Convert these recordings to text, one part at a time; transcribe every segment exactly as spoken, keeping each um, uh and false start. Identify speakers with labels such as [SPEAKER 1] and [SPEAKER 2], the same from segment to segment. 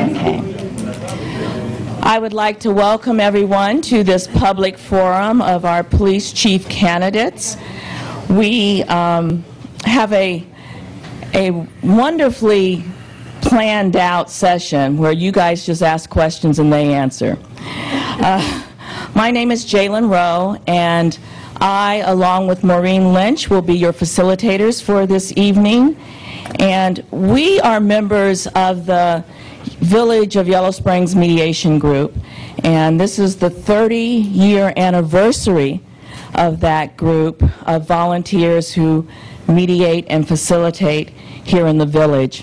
[SPEAKER 1] Okay. I would like to welcome everyone to this public forum of our police chief candidates. We um, have a, a wonderfully planned out session where you guys just ask questions and they answer. Uh, my name is Jalen Rowe, and I, along with Maureen Lynch, will be your facilitators for this evening. And we are members of the Village of Yellow Springs Mediation Group, and this is the thirty year anniversary of that group of volunteers who mediate and facilitate here in the village.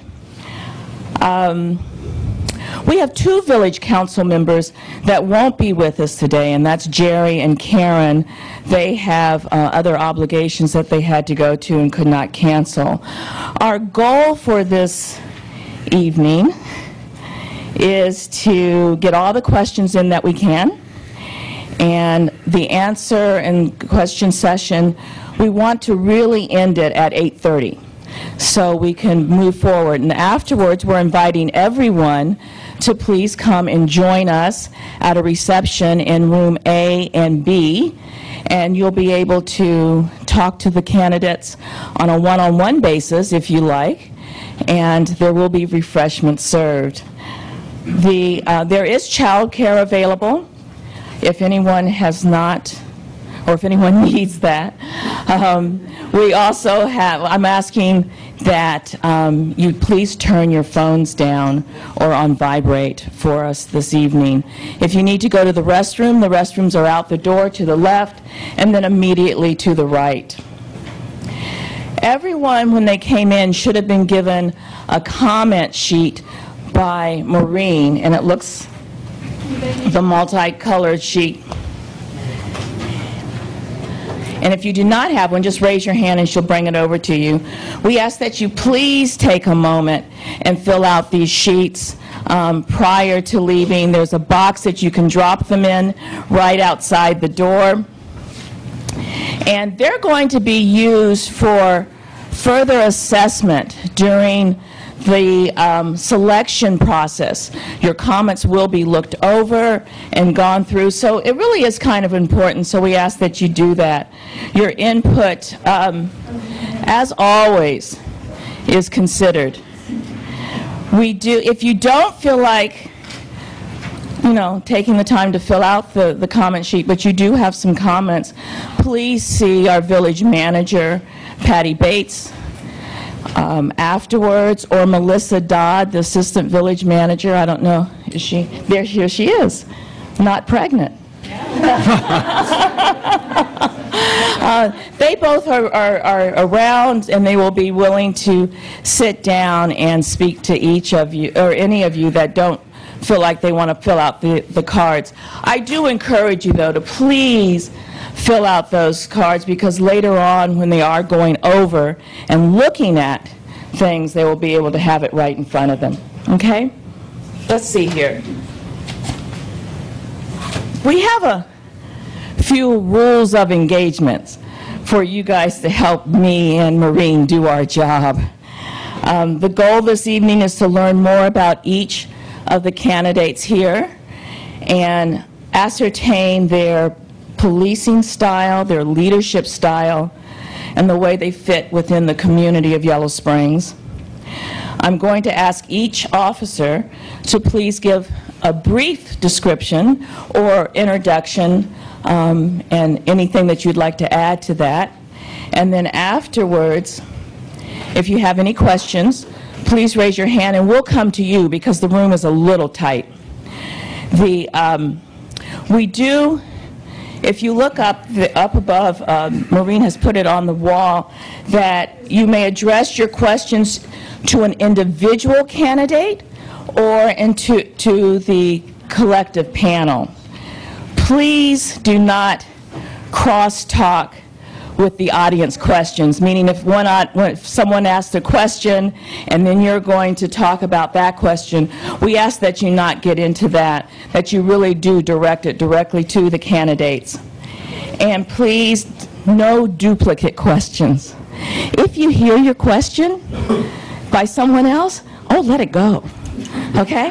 [SPEAKER 1] Um, we have two village council members that won't be with us today, and that's Jerry and Karen. They have uh, other obligations that they had to go to and could not cancel. Our goal for this evening is to get all the questions in that we can, and the answer and question session, we want to really end it at eight thirty so we can move forward. And afterwards, we're inviting everyone to please come and join us at a reception in room A and B, and you'll be able to talk to the candidates on a one-on-one basis if you like, and there will be refreshments served. The, uh, there is child care available if anyone has not, or if anyone needs that. Um, we also have, I'm asking that um, you please turn your phones down or on vibrate for us this evening. If you need to go to the restroom, the restrooms are out the door to the left and then immediately to the right. Everyone, when they came in, should have been given a comment sheet by Maureen, and it looks the multicolored sheet. And if you do not have one, just raise your hand and she'll bring it over to you. We ask that you please take a moment and fill out these sheets um, prior to leaving. There's a box that you can drop them in right outside the door. And they're going to be used for further assessment during the um, selection process. Your comments will be looked over and gone through, so it really is kind of important, so we ask that you do that. Your input, um, as always, is considered. We do, if you don't feel like, you know, taking the time to fill out the, the comment sheet, but you do have some comments, please see our village manager, Patty Bates, Um, afterwards, or Melissa Dodd, the assistant village manager. I don't know, is she? There, here she is, not pregnant. uh, they both are, are, are around, and they will be willing to sit down and speak to each of you, or any of you that don't feel like they want to fill out the, the cards. I do encourage you, though, to please fill out those cards, because later on when they are going over and looking at things, they will be able to have it right in front of them. Okay? Let's see here. We have a few rules of engagements for you guys to help me and Maureen do our job. Um, the goal this evening is to learn more about each of the candidates here and ascertain their policing style, their leadership style, and the way they fit within the community of Yellow Springs. I'm going to ask each officer to please give a brief description or introduction um, and anything that you'd like to add to that. And then afterwards, if you have any questions, please raise your hand and we'll come to you because the room is a little tight. The, um, we do If you look up, the, up above, um, Maureen has put it on the wall, that you may address your questions to an individual candidate or into, to the collective panel. Please do not cross-talk with the audience questions, meaning if, one, if someone asks a question and then you're going to talk about that question, we ask that you not get into that, that you really do direct it directly to the candidates. And please, no duplicate questions. If you hear your question by someone else, oh, let it go. Okay?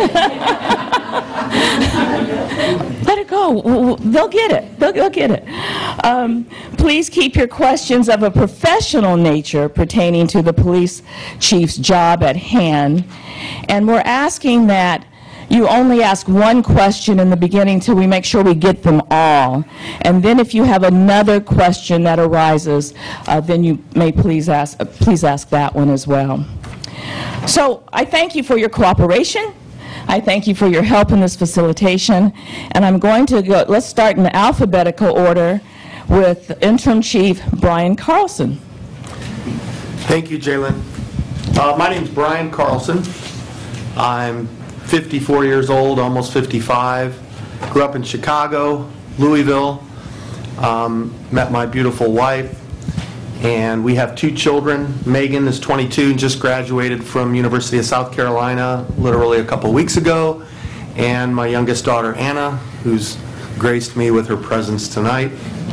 [SPEAKER 1] Let it go. They'll get it. They'll, they'll get it. Um, please keep your questions of a professional nature pertaining to the police chief's job at hand. And we're asking that you only ask one question in the beginning till we make sure we get them all. And then if you have another question that arises, uh, then you may please ask, uh, please ask that one as well. So I thank you for your cooperation. I thank you for your help in this facilitation. And I'm going to go, let's start in alphabetical order with Interim Chief Brian Carlson.
[SPEAKER 2] Thank you, Jalen. Uh, my name is Brian Carlson. I'm fifty-four years old, almost fifty-five. Grew up in Chicago, Louisville. Um, met my beautiful wife. And we have two children. Megan is twenty-two and just graduated from University of South Carolina literally a couple weeks ago. And my youngest daughter, Anna, who's graced me with her presence tonight.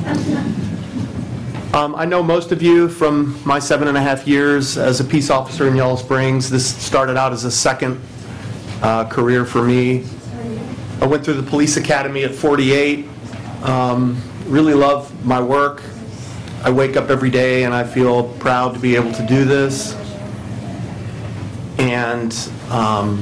[SPEAKER 2] Um, I know most of you from my seven and a half years as a peace officer in Yellow Springs. This started out as a second uh, career for me. I went through the police academy at forty-eight. Um, really love my work. I wake up every day and I feel proud to be able to do this. And um,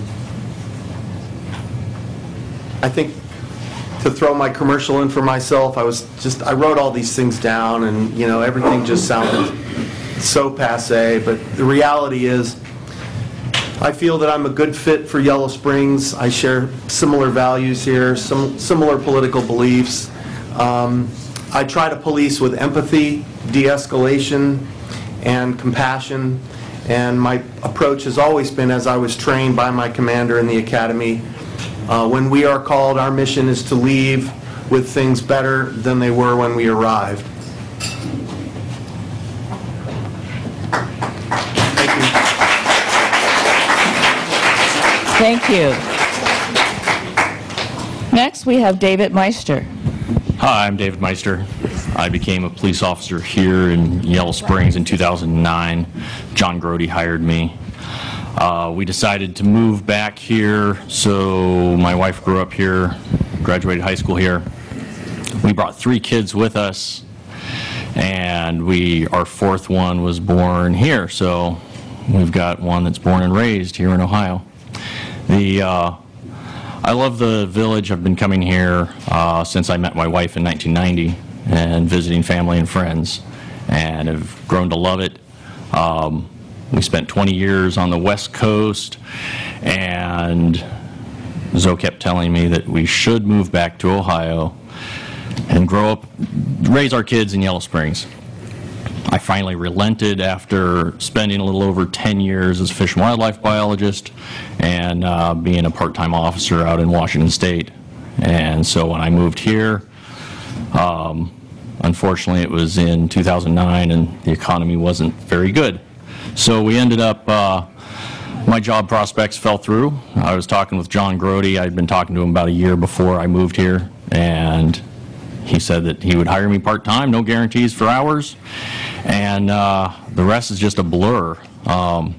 [SPEAKER 2] I think to throw my commercial in for myself, I was just, I wrote all these things down and, you know, everything just sounded so passe, but the reality is I feel that I'm a good fit for Yellow Springs. I share similar values here, some similar political beliefs. Um, I try to police with empathy, de-escalation, and compassion. And my approach has always been, as I was trained by my commander in the academy, uh, when we are called, our mission is to leave with things better than they were when we arrived.
[SPEAKER 1] Thank you. Next, we have David Meister.
[SPEAKER 3] Hi, I'm David Meister. I became a police officer here in Yellow Springs in two thousand nine. John Grody hired me. Uh, we decided to move back here, so my wife grew up here, graduated high school here. We brought three kids with us, and we our fourth one was born here, so we've got one that's born and raised here in Ohio. The uh, I love the village. I've been coming here uh, since I met my wife in nineteen ninety and visiting family and friends, and have grown to love it. Um, we spent twenty years on the West Coast, and Zoe kept telling me that we should move back to Ohio and grow up, raise our kids in Yellow Springs. I finally relented after spending a little over ten years as a fish and wildlife biologist and uh, being a part-time officer out in Washington State. And so when I moved here, um, unfortunately it was in two thousand nine and the economy wasn't very good. So we ended up, uh, my job prospects fell through. I was talking with John Grody. I'd been talking to him about a year before I moved here, and he said that he would hire me part-time, no guarantees for hours, and uh, the rest is just a blur. Um,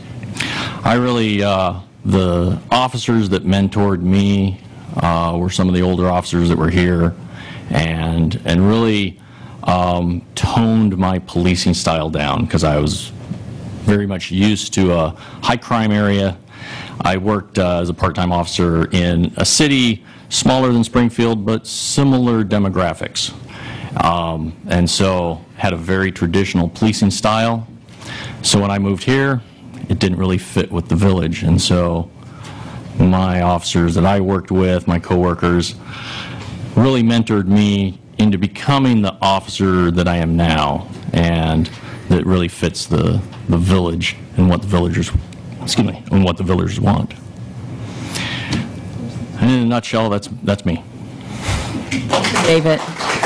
[SPEAKER 3] I really, uh, the officers that mentored me uh, were some of the older officers that were here, and and really um, toned my policing style down, because I was very much used to a high crime area. I worked uh, as a part-time officer in a city smaller than Springfield, but similar demographics. Um, and so had a very traditional policing style. So when I moved here, it didn't really fit with the village. And so my officers that I worked with, my coworkers, really mentored me into becoming the officer that I am now, and that really fits the, the village and what the villagers, excuse me, and what the villagers want. And in a nutshell, that's that's me.
[SPEAKER 1] David.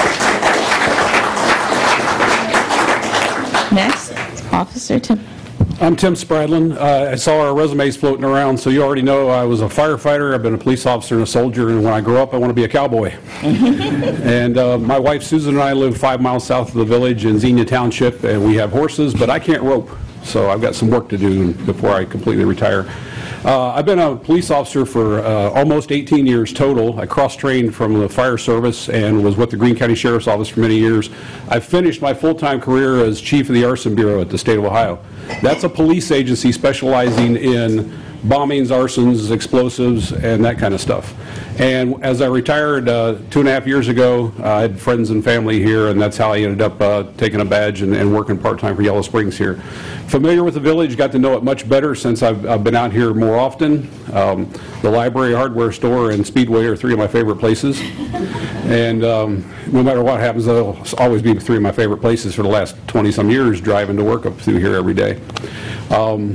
[SPEAKER 1] Next, Officer Tim.
[SPEAKER 4] I'm Tim Spradlin. Uh, I saw our resumes floating around, so you already know I was a firefighter, I've been a police officer and a soldier, and when I grow up, I want to be a cowboy. And uh, my wife Susan and I live five miles south of the village in Xenia Township, and we have horses, but I can't rope, so I've got some work to do before I completely retire. Uh, I've been a police officer for uh, almost eighteen years total. I cross-trained from the fire service and was with the Greene County Sheriff's Office for many years. I finished my full-time career as chief of the Arson Bureau at the state of Ohio. That's a police agency specializing in bombings, arsons, explosives, and that kind of stuff. And as I retired uh, two and a half years ago, uh, I had friends and family here, and that's how I ended up uh, taking a badge and, and working part-time for Yellow Springs here. Familiar with the village, got to know it much better since I've, I've been out here more often. Um, the library, hardware store, and Speedway are three of my favorite places. And um, no matter what happens, they'll always be three of my favorite places for the last twenty-some years, driving to work up through here every day. Um,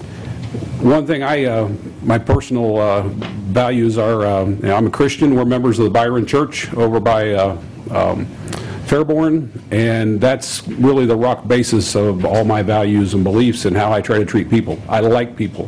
[SPEAKER 4] One thing I, uh, my personal uh, values are, uh, you know, I'm a Christian. We're members of the Byron Church over by uh, um, Fairborn, and that's really the rock basis of all my values and beliefs and how I try to treat people. I like people.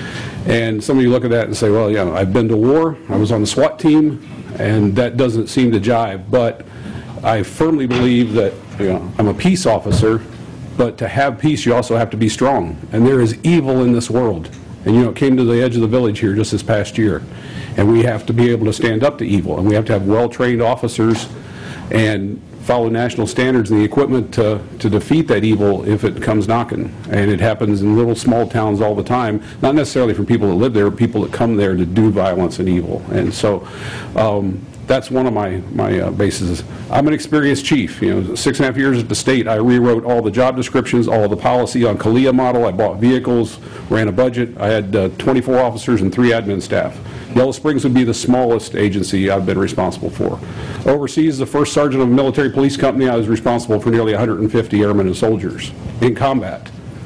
[SPEAKER 4] And some of you look at that and say, well, you know, I've been to war, I was on the SWAT team, and that doesn't seem to jive. But I firmly believe that, you know, I'm a peace officer, but to have peace, you also have to be strong. And there is evil in this world. And you know, it came to the edge of the village here just this past year. And we have to be able to stand up to evil. And we have to have well-trained officers and follow national standards and the equipment to, to defeat that evil if it comes knocking. And it happens in little small towns all the time, not necessarily from people that live there, but people that come there to do violence and evil. And so um, that's one of my, my uh, bases. I'm an experienced chief. You know, six and a half years at the state, I rewrote all the job descriptions, all of the policy on CALIA model. I bought vehicles, ran a budget. I had uh, twenty-four officers and three admin staff. Yellow Springs would be the smallest agency I've been responsible for. Overseas, the first sergeant of a military police company, I was responsible for nearly one hundred fifty airmen and soldiers in combat.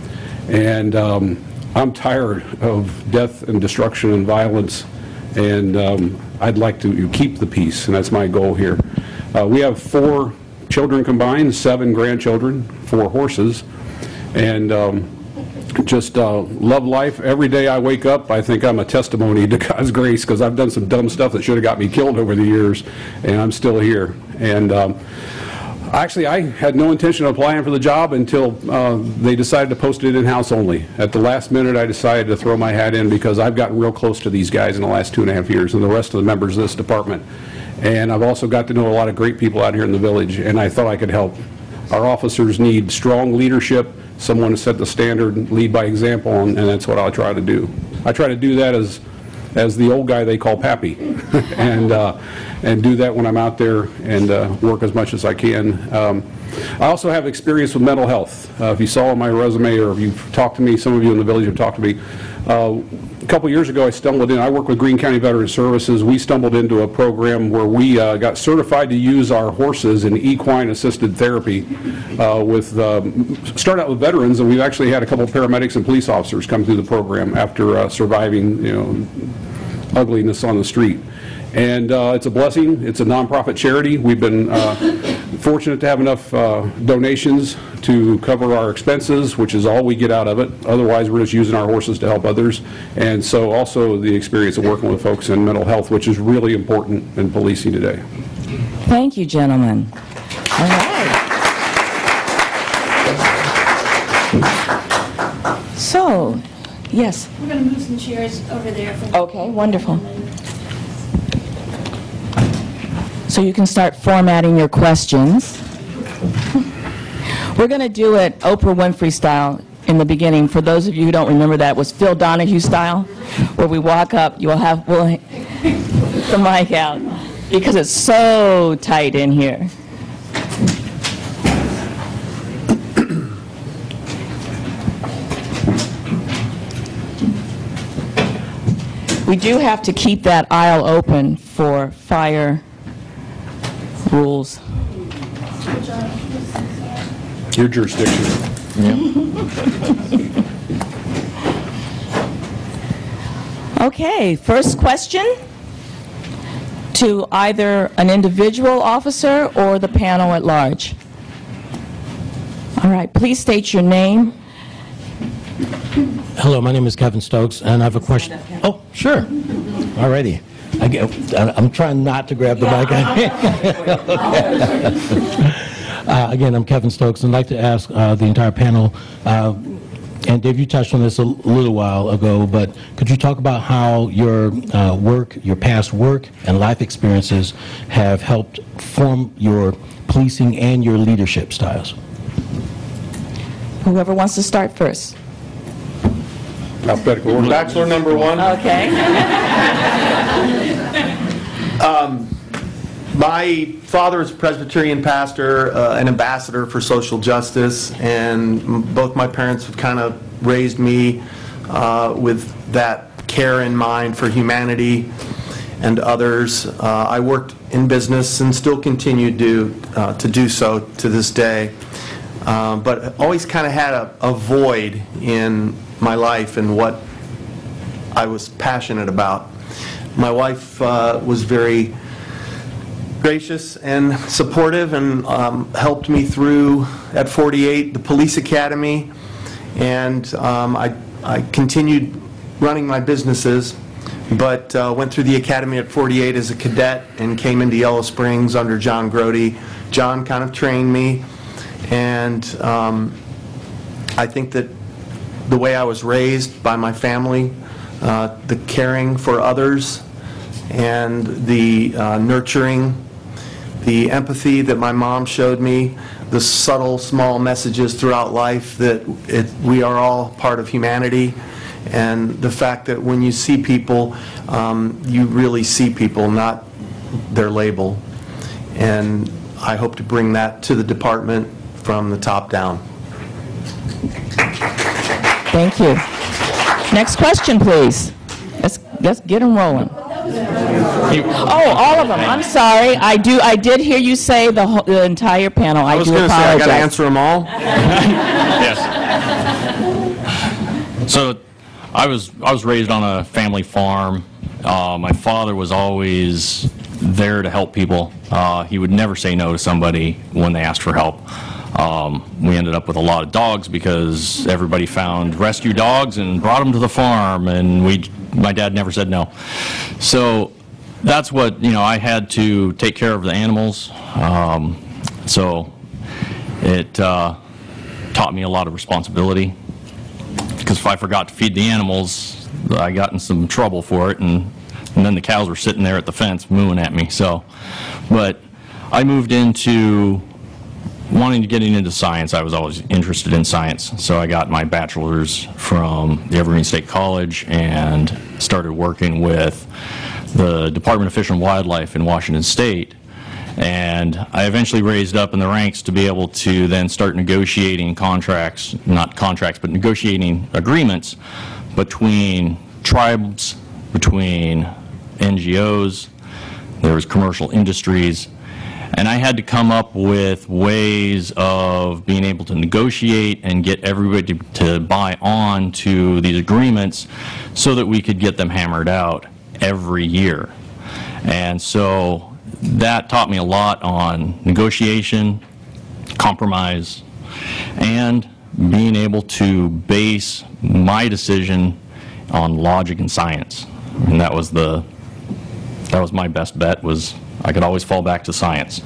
[SPEAKER 4] And um, I'm tired of death and destruction and violence, and um, I'd like to keep the peace, and that's my goal here. Uh, we have four children combined, seven grandchildren, four horses, and um, just uh, love life. Every day I wake up, I think I'm a testimony to God's grace, because I've done some dumb stuff that should have got me killed over the years, and I'm still here. And um, actually, I had no intention of applying for the job until uh, they decided to post it in-house only. At the last minute, I decided to throw my hat in because I've gotten real close to these guys in the last two and a half years and the rest of the members of this department. And I've also got to know a lot of great people out here in the village, and I thought I could help. Our officers need strong leadership, someone to set the standard, lead by example, and, and that's what I'll try to do. I try to do that as as the old guy they call Pappy, and uh, and do that when I'm out there and uh, work as much as I can. Um, I also have experience with mental health. Uh, if you saw on my resume, or if you've talked to me, some of you in the village have talked to me. Uh, a couple years ago, I stumbled in. I work with Greene County Veteran Services. We stumbled into a program where we uh, got certified to use our horses in equine assisted therapy. Uh, with um, start out with veterans, and we've actually had a couple of paramedics and police officers come through the program after uh, surviving, you know, ugliness on the street. And uh, it's a blessing. It's a nonprofit charity. We've been uh, fortunate to have enough uh, donations to cover our expenses, which is all we get out of it. Otherwise, we're just using our horses to help others. And so also the experience of working with folks in mental health, which is really important in policing today.
[SPEAKER 1] Thank you, gentlemen. All right. So, yes.
[SPEAKER 5] We're going to move some chairs over there. For
[SPEAKER 1] Okay, wonderful. So you can start formatting your questions. We're going to do it Oprah Winfrey style in the beginning. For those of you who don't remember, that was Phil Donahue style, where we walk up, you'll have we'll, the mic out, because it's so tight in here. We do have to keep that aisle open for fire rules.
[SPEAKER 4] Your jurisdiction.
[SPEAKER 1] Okay, first question to either an individual officer or the panel at large. All right, please state your name.
[SPEAKER 6] Hello, my name is Kevin Stokes, and I have a question. Oh, sure. All righty. I get, I'm trying not to grab the mic. uh, again, I'm Kevin Stokes, and I'd like to ask uh, the entire panel, uh, And Dave, you touched on this a little while ago, but could you talk about how your uh, work, your past work and life experiences have helped form your policing and your leadership styles?
[SPEAKER 1] Whoever wants to start first.
[SPEAKER 4] Alphabetical order.
[SPEAKER 2] Bachelor number one.
[SPEAKER 1] Okay.
[SPEAKER 2] My father is a Presbyterian pastor, uh, an ambassador for social justice, and m- both my parents have kind of raised me uh, with that care in mind for humanity and others. Uh, I worked in business and still continue to, uh, to do so to this day, um, but always kind of had a, a void in my life and what I was passionate about. My wife uh, was very gracious and supportive and um, helped me through, at forty-eight, the police academy, and um, I, I continued running my businesses, but uh, went through the academy at forty-eight as a cadet and came into Yellow Springs under John Grody. John kind of trained me, and um, I think that the way I was raised by my family, uh, the caring for others, and the uh, nurturing, the empathy that my mom showed me, the subtle, small messages throughout life that it, we are all part of humanity, and the fact that when you see people, um, you really see people, not their label. And I hope to bring that to the department from the top down.
[SPEAKER 1] Thank you. Next question, please. Let's, let's get them rolling. Oh, all of them. I'm sorry. I do. I did hear you say the, whole, the entire panel. I,
[SPEAKER 2] I was
[SPEAKER 1] do
[SPEAKER 2] going to say,
[SPEAKER 1] apologize.
[SPEAKER 2] I got to answer them all?
[SPEAKER 3] Yes. So I was I was raised on a family farm. Uh, my father was always there to help people. Uh, he would never say no to somebody when they asked for help. Um, we ended up with a lot of dogs because everybody found rescue dogs and brought them to the farm, and we, my dad never said no. So that's what, you know, I had to take care of the animals. Um, so it uh, taught me a lot of responsibility, because if I forgot to feed the animals, I got in some trouble for it, and, and then the cows were sitting there at the fence mooing at me. So, but I moved into wanting to get into science. I was always interested in science, so I got my bachelor's from the Evergreen State College and started working with the Department of Fish and Wildlife in Washington State. And I eventually raised up in the ranks to be able to then start negotiating contracts, not contracts, but negotiating agreements between tribes, between N G Os, there was commercial industries, and I had to come up with ways of being able to negotiate and get everybody to, to buy on to these agreements so that we could get them hammered out every year. And so that taught me a lot on negotiation, compromise, and being able to base my decision on logic and science. And that was the, that was my best bet, was I could always fall back to science.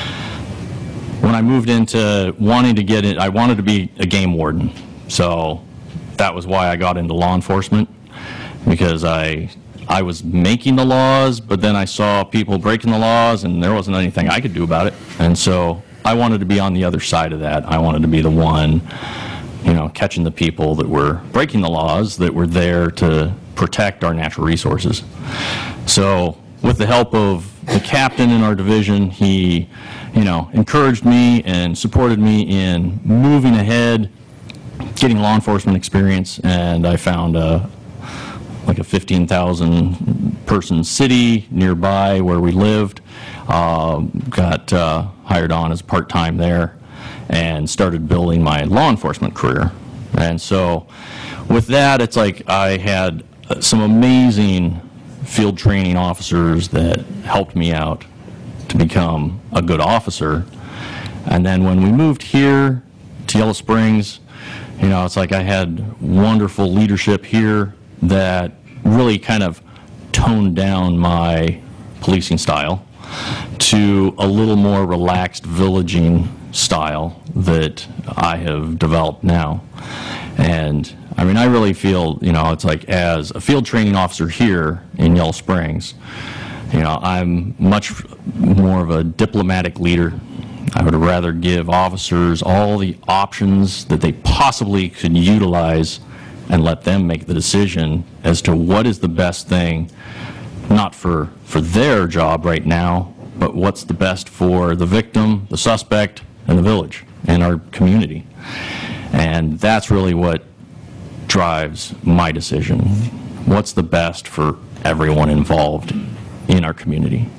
[SPEAKER 3] When I moved into wanting to get it, I wanted to be a game warden. So that was why I got into law enforcement, because I I was making the laws, but then I saw people breaking the laws and there wasn't anything I could do about it. And so I wanted to be on the other side of that. I wanted to be the one, you know, catching the people that were breaking the laws, that were there to protect our natural resources. So with the help of the captain in our division, he, you know, encouraged me and supported me in moving ahead, getting law enforcement experience, and I found a, like a fifteen thousand person city nearby where we lived, uh, got uh, hired on as part-time there, and started building my law enforcement career. And so with that, it's like I had some amazing field training officers that helped me out to become a good officer. And then when we moved here to Yellow Springs, you know, it's like I had wonderful leadership here that really kind of toned down my policing style to a little more relaxed villaging style that I have developed now. And, I mean, I really feel, you know, it's like as a field training officer here in Yellow Springs, you know, I'm much more of a diplomatic leader. I would rather give officers all the options that they possibly could utilize and let them make the decision as to what is the best thing, not for, for their job right now, but what's the best for the victim, the suspect, and the village, and our community. And that's really what drives my decision. What's the best for everyone involved in our community?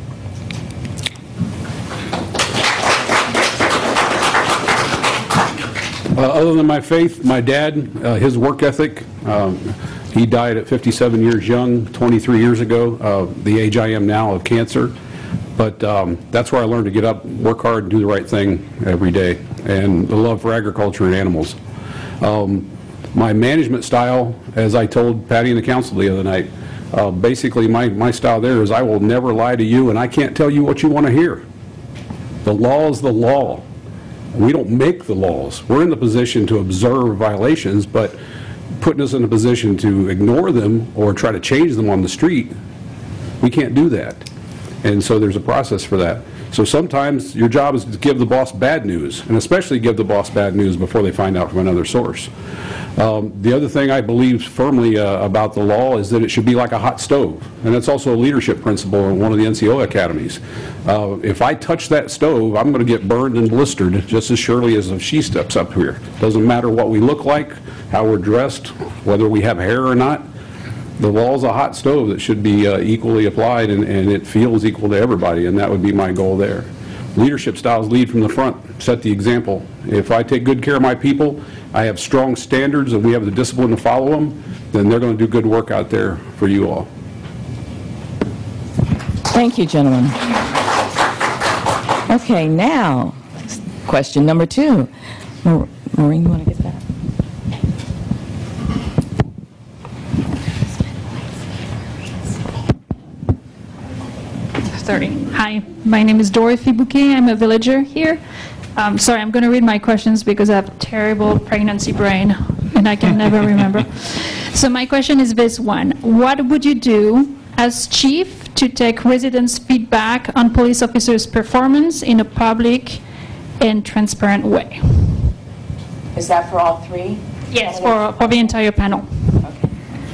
[SPEAKER 4] Uh, other than my faith, my dad, uh, his work ethic, um, he died at fifty-seven years young, twenty-three years ago, uh, the age I am now of cancer. But um, that's where I learned to get up, work hard, and do the right thing every day, and the love for agriculture and animals. Um, my management style, as I told Patty and the council the other night, uh, basically my, my style there is I will never lie to you, and I can't tell you what you want to hear. The law is the law. We don't make the laws. We're in the position to observe violations, but putting us in a position to ignore them or try to change them on the street, we can't do that. And so there's a process for that. So sometimes your job is to give the boss bad news, and especially give the boss bad news before they find out from another source. Um, the other thing I believe firmly uh, about the law is that it should be like a hot stove, and that's also a leadership principle in one of the N C O academies. Uh, if I touch that stove, I'm going to get burned and blistered just as surely as if she steps up here. Doesn't matter what we look like, how we're dressed, whether we have hair or not. The law is a hot stove that should be uh, equally applied, and, and it feels equal to everybody, and that would be my goal there. Leadership styles lead from the front, set the example. If I take good care of my people, I have strong standards, and we have the discipline to follow them, then they're going to do good work out there for you all.
[SPEAKER 1] Thank you, gentlemen. Okay, now, question number two. Maur- Maureen, you want to get that?
[SPEAKER 5] thirty. Hi, my name is Dorothy Bouquet. I'm a villager here. Um, sorry, I'm going to read my questions because I have a terrible pregnancy brain and I can never remember. So my question is this one. What would you do as chief to take residents' feedback on police officers' performance in a public and transparent way?
[SPEAKER 1] Is that for all three?
[SPEAKER 5] Yes, for, for the entire panel.
[SPEAKER 1] Okay.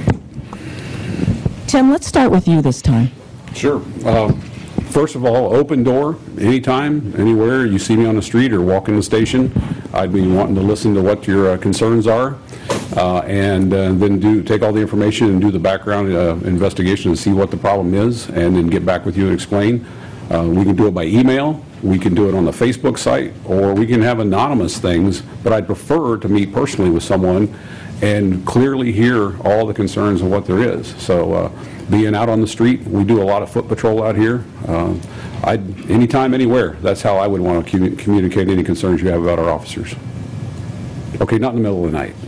[SPEAKER 1] Tim, let's start with you this time.
[SPEAKER 4] Sure. Um, First of all, open door, anytime, anywhere you see me on the street or walk in the station, I'd be wanting to listen to what your uh, concerns are, uh, and uh, then do take all the information and do the background uh, investigation and see what the problem is, and then get back with you and explain. Uh, we can do it by email, we can do it on the Facebook site, or we can have anonymous things, but I'd prefer to meet personally with someone and clearly hear all the concerns of what there is. So uh, being out on the street, we do a lot of foot patrol out here. Uh, I'd, anytime, anywhere, that's how I would want to commu- communicate any concerns you have about our officers. Okay, not in the middle of the night.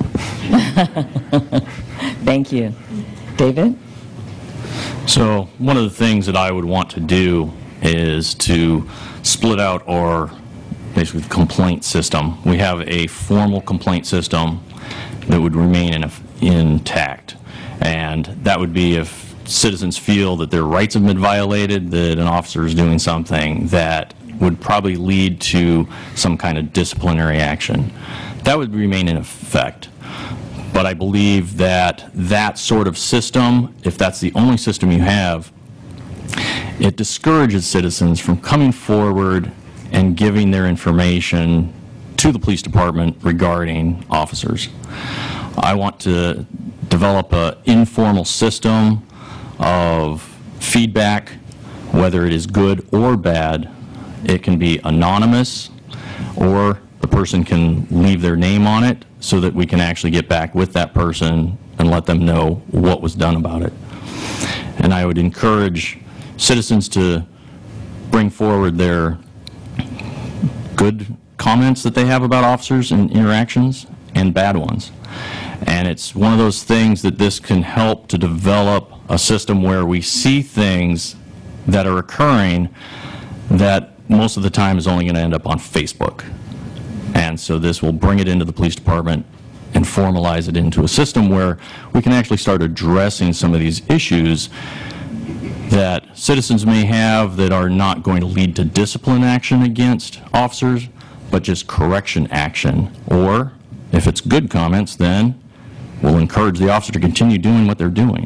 [SPEAKER 1] Thank you. David?
[SPEAKER 3] So one of the things that I would want to do is to split out our basically complaint system. We have a formal complaint system that would remain in a, intact, and that would be if citizens feel that their rights have been violated, that an officer is doing something that would probably lead to some kind of disciplinary action. That would remain in effect. But I believe that that sort of system, if that's the only system you have, it discourages citizens from coming forward and giving their information to the police department regarding officers. I want to develop an informal system of feedback, whether it is good or bad. It can be anonymous, or the person can leave their name on it so that we can actually get back with that person and let them know what was done about it. And I would encourage citizens to bring forward their good comments that they have about officers and interactions, and bad ones. And it's one of those things that this can help to develop a system where we see things that are occurring that most of the time is only going to end up on Facebook. And so this will bring it into the police department and formalize it into a system where we can actually start addressing some of these issues that citizens may have that are not going to lead to discipline action against officers, but just correction action. Or, if it's good comments, then we'll encourage the officer to continue doing what they're doing.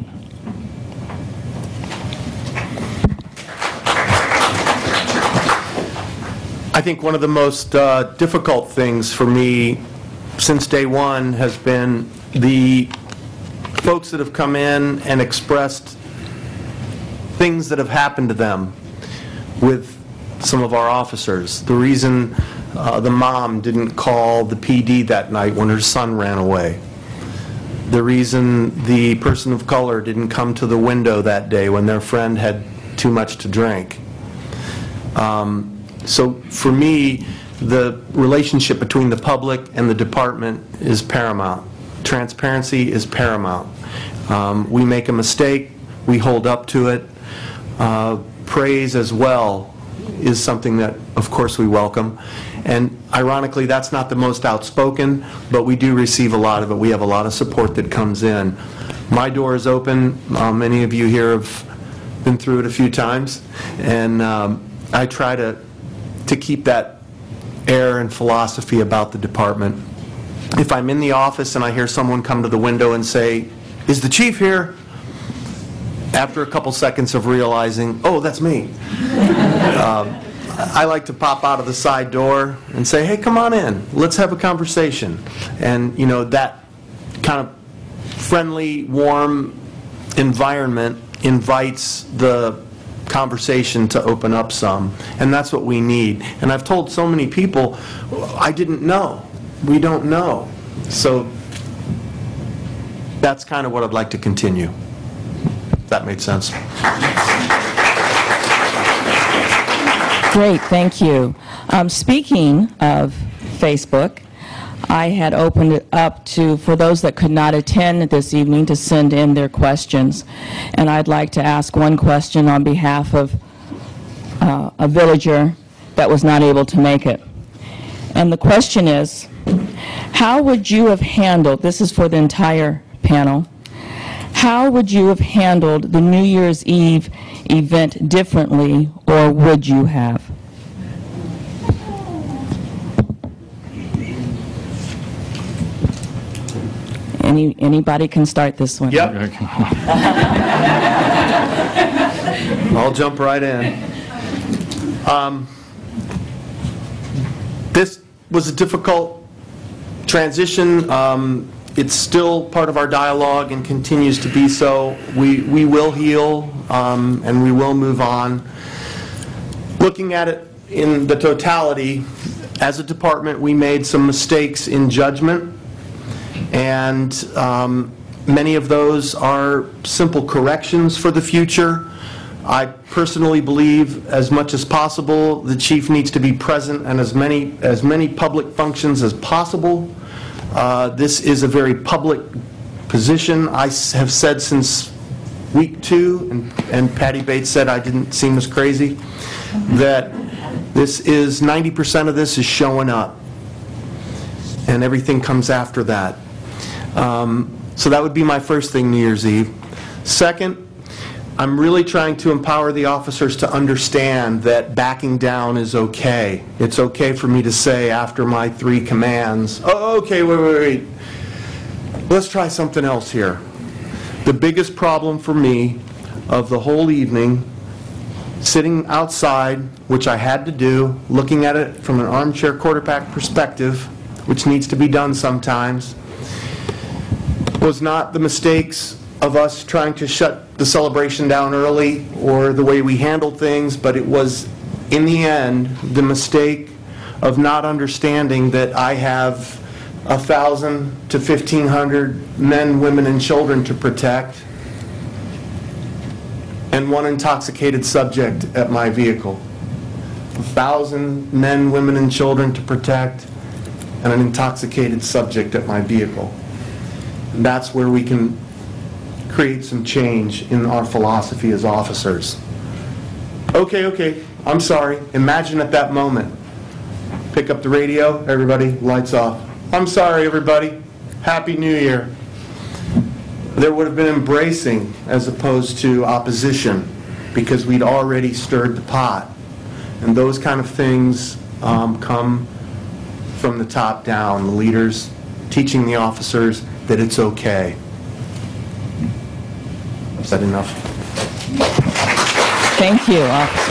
[SPEAKER 2] I think one of the most uh, difficult things for me since day one has been the folks that have come in and expressed things that have happened to them with some of our officers. The reason uh, the mom didn't call the P D that night when her son ran away. The reason the person of color didn't come to the window that day when their friend had too much to drink. Um, so for me, the relationship between the public and the department is paramount. Transparency is paramount. Um, we make a mistake, we hold up to it. Uh, praise as well is something that, of course, we welcome. And ironically, that's not the most outspoken, but we do receive a lot of it. We have a lot of support that comes in. My door is open. Uh, many of you here have been through it a few times. And um, I try to, to keep that air and philosophy about the department. If I'm in the office and I hear someone come to the window and say, "Is the chief here?" After a couple seconds of realizing, oh, that's me, um, I like to pop out of the side door and say, hey, come on in, let's have a conversation. And, you know, that kind of friendly, warm environment invites the conversation to open up some, and that's what we need. And I've told so many people, I didn't know. We don't know. So that's kind of what I'd like to continue. If that made sense.
[SPEAKER 1] Great, thank you. Um, speaking of Facebook, I had opened it up to, for those that could not attend this evening, to send in their questions. And I'd like to ask one question on behalf of uh, a villager that was not able to make it. And the question is, how would you have handled, this is for the entire panel, how would you have handled the New Year's Eve event differently, or would you have? Any, anybody can start this one.
[SPEAKER 2] Yep. I'll jump right in. Um, this was a difficult transition. Um, it's still part of our dialogue and continues to be so. We, we will heal um, and we will move on. Looking at it in the totality, as a department, we made some mistakes in judgment. And um, many of those are simple corrections for the future. I personally believe, as much as possible, the chief needs to be present in as many, as many public functions as possible. Uh, this is a very public position. I have said since week two, and, and Patty Bates said I didn't seem as crazy, that this is, ninety percent of this is showing up. And everything comes after that. Um, so that would be my first thing New Year's Eve. Second, I'm really trying to empower the officers to understand that backing down is okay. It's okay for me to say after my three commands, oh, okay, wait, wait, wait. Let's try something else here. The biggest problem for me of the whole evening, sitting outside, which I had to do, looking at it from an armchair quarterback perspective, which needs to be done sometimes, was not the mistakes of us trying to shut the celebration down early or the way we handled things, but it was, in the end, the mistake of not understanding that I have a thousand to fifteen hundred men, women, and children to protect, and one intoxicated subject at my vehicle. A thousand men, women, and children to protect, and an intoxicated subject at my vehicle. And that's where we can create some change in our philosophy as officers. Okay, okay, I'm sorry. Imagine at that moment. Pick up the radio, everybody, lights off. I'm sorry, everybody. Happy New Year. There would have been embracing as opposed to opposition because we'd already stirred the pot. And those kind of things um, come from the top down, the leaders teaching the officers that it's okay. Is that enough?
[SPEAKER 1] Thank you, officer.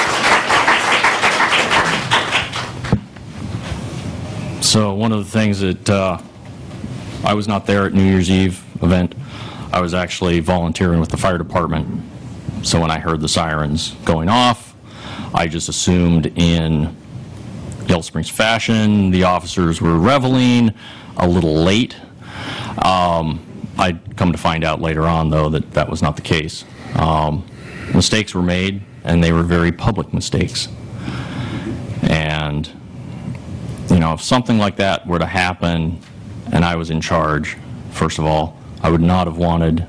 [SPEAKER 3] So one of the things that, uh, I was not there at New Year's Eve event. I was actually volunteering with the fire department. So when I heard the sirens going off, I just assumed in Yellow Springs fashion, the officers were reveling a little late. Um, I'd come to find out later on, though, that that was not the case. Um, mistakes were made, and they were very public mistakes. And, you know, if something like that were to happen and I was in charge, first of all, I would not have wanted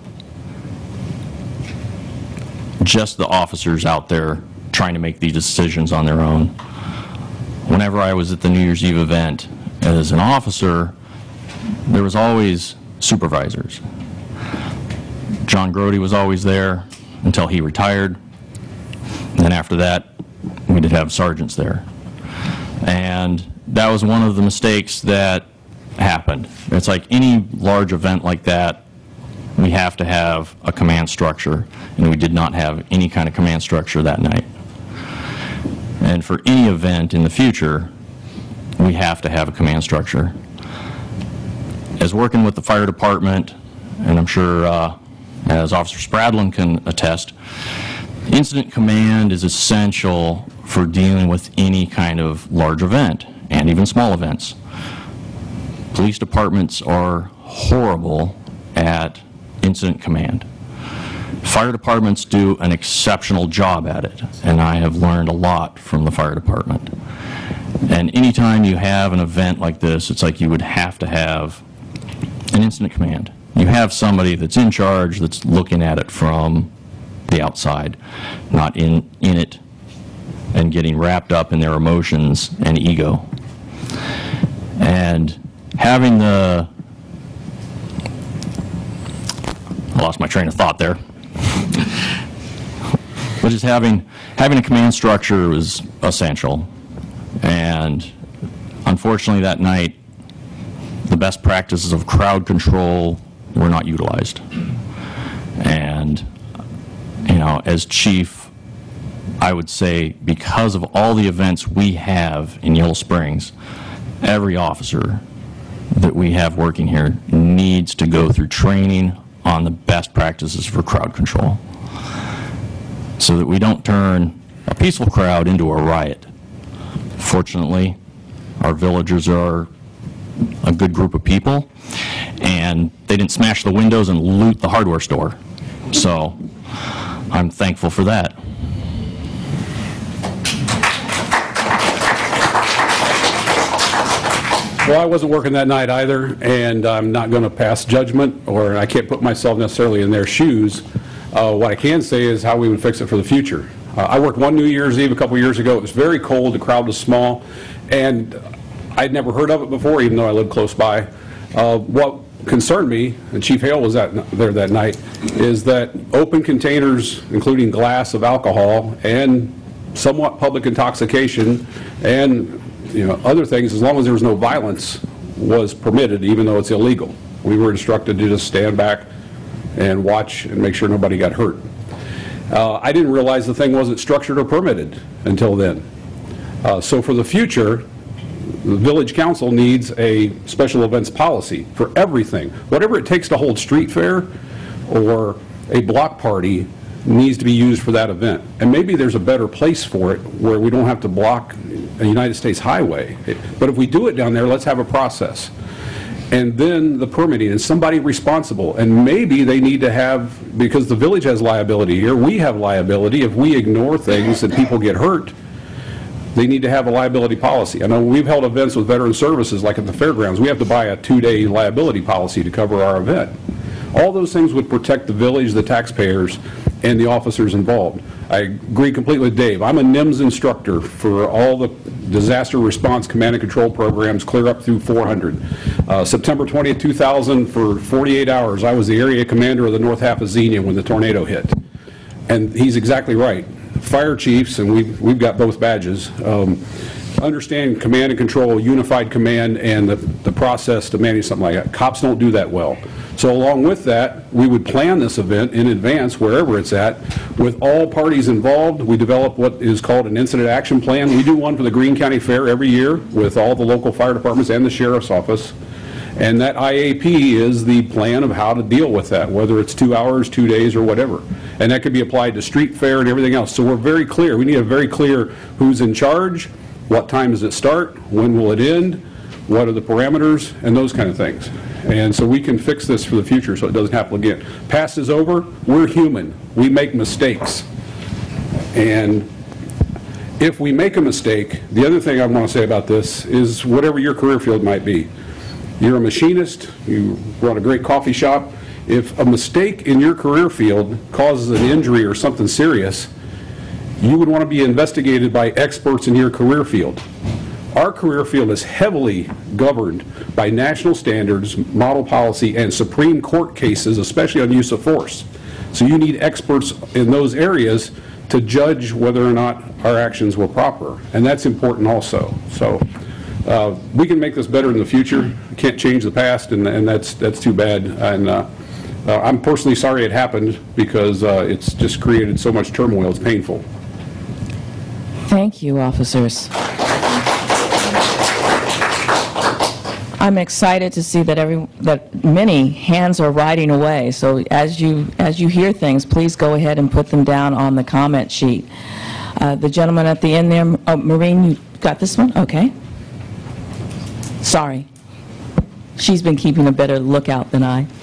[SPEAKER 3] just the officers out there trying to make these decisions on their own. Whenever I was at the New Year's Eve event as an officer, there was always supervisors. John Grody was always there until he retired. And after that, we did have sergeants there. And that was one of the mistakes that happened. It's like any large event like that, we have to have a command structure, and we did not have any kind of command structure that night. And for any event in the future, we have to have a command structure. As working with the fire department, and I'm sure uh, as Officer Spradlin can attest, incident command is essential for dealing with any kind of large event, and even small events. Police departments are horrible at incident command. Fire departments do an exceptional job at it, and I have learned a lot from the fire department. And anytime you have an event like this, it's like you would have to have an incident command. You have somebody that's in charge that's looking at it from the outside, not in, in it and getting wrapped up in their emotions and ego. And having the, I lost my train of thought there. But just having, having a command structure was essential. And unfortunately that night, the best practices of crowd control were not utilized. And, you know, as chief, I would say because of all the events we have in Yellow Springs, every officer that we have working here needs to go through training on the best practices for crowd control so that we don't turn a peaceful crowd into a riot. Fortunately, our villagers are a good group of people, and they didn't smash the windows and loot the hardware store. So I'm thankful for that.
[SPEAKER 4] Well, I wasn't working that night either, and I'm not going to pass judgment, or I can't put myself necessarily in their shoes. Uh, what I can say is how we would fix it for the future. Uh, I worked one New Year's Eve a couple years ago. It was very cold, the crowd was small, and I'd never heard of it before, even though I lived close by. Uh, what concerned me, and Chief Hale was that, there that night, is that open containers, including glass of alcohol, and somewhat public intoxication, and you know, other things, as long as there was no violence, was permitted, even though it's illegal. We were instructed to just stand back and watch and make sure nobody got hurt. Uh, I didn't realize the thing wasn't structured or permitted until then. Uh, so for the future, the village council needs a special events policy for everything. Whatever it takes to hold street fair or a block party needs to be used for that event. And maybe there's a better place for it where we don't have to block a United States highway. It, but if we do it down there, let's have a process. And then the permitting, and somebody responsible. And maybe they need to have, because the village has liability here, we have liability. If we ignore things and people get hurt, they need to have a liability policy. I know we've held events with veteran services, like at the fairgrounds. We have to buy a two-day liability policy to cover our event. All those things would protect the village, the taxpayers, and the officers involved. I agree completely with Dave. I'm a N I M S instructor for all the disaster response command and control programs clear up through four hundred. Uh, September twentieth, two thousand, for forty-eight hours, I was the area commander of the North half of Xenia when the tornado hit. And he's exactly right. Fire chiefs, and we've, we've got both badges, um, understand command and control, unified command, and the, the process to manage something like that. Cops don't do that well. So along with that, we would plan this event in advance, wherever it's at, with all parties involved. We develop what is called an incident action plan. We do one for the Greene County Fair every year with all the local fire departments and the sheriff's office. And that I A P is the plan of how to deal with that, whether it's two hours, two days, or whatever. And that could be applied to street fair and everything else. So we're very clear. We need a very clear who's in charge, what time does it start, when will it end, what are the parameters, and those kind of things. And so we can fix this for the future so it doesn't happen again. Past is over. We're human. We make mistakes. And if we make a mistake, the other thing I want to say about this is whatever your career field might be. You're a machinist, you run a great coffee shop. If a mistake in your career field causes an injury or something serious, you would want to be investigated by experts in your career field. Our career field is heavily governed by national standards, model policy, and Supreme Court cases, especially on use of force. So you need experts in those areas to judge whether or not our actions were proper, and that's important also. So uh, we can make this better in the future. We can't change the past, and, and that's that's too bad. And uh, uh, I'm personally sorry it happened because uh, it's just created so much turmoil. It's painful.
[SPEAKER 1] Thank you, officers. I'm excited to see that every that many hands are writing away. So as you as you hear things, please go ahead and put them down on the comment sheet. Uh, the gentleman at the end there, oh, Maureen, you got this one? Okay. Sorry. She's been keeping a better lookout than I.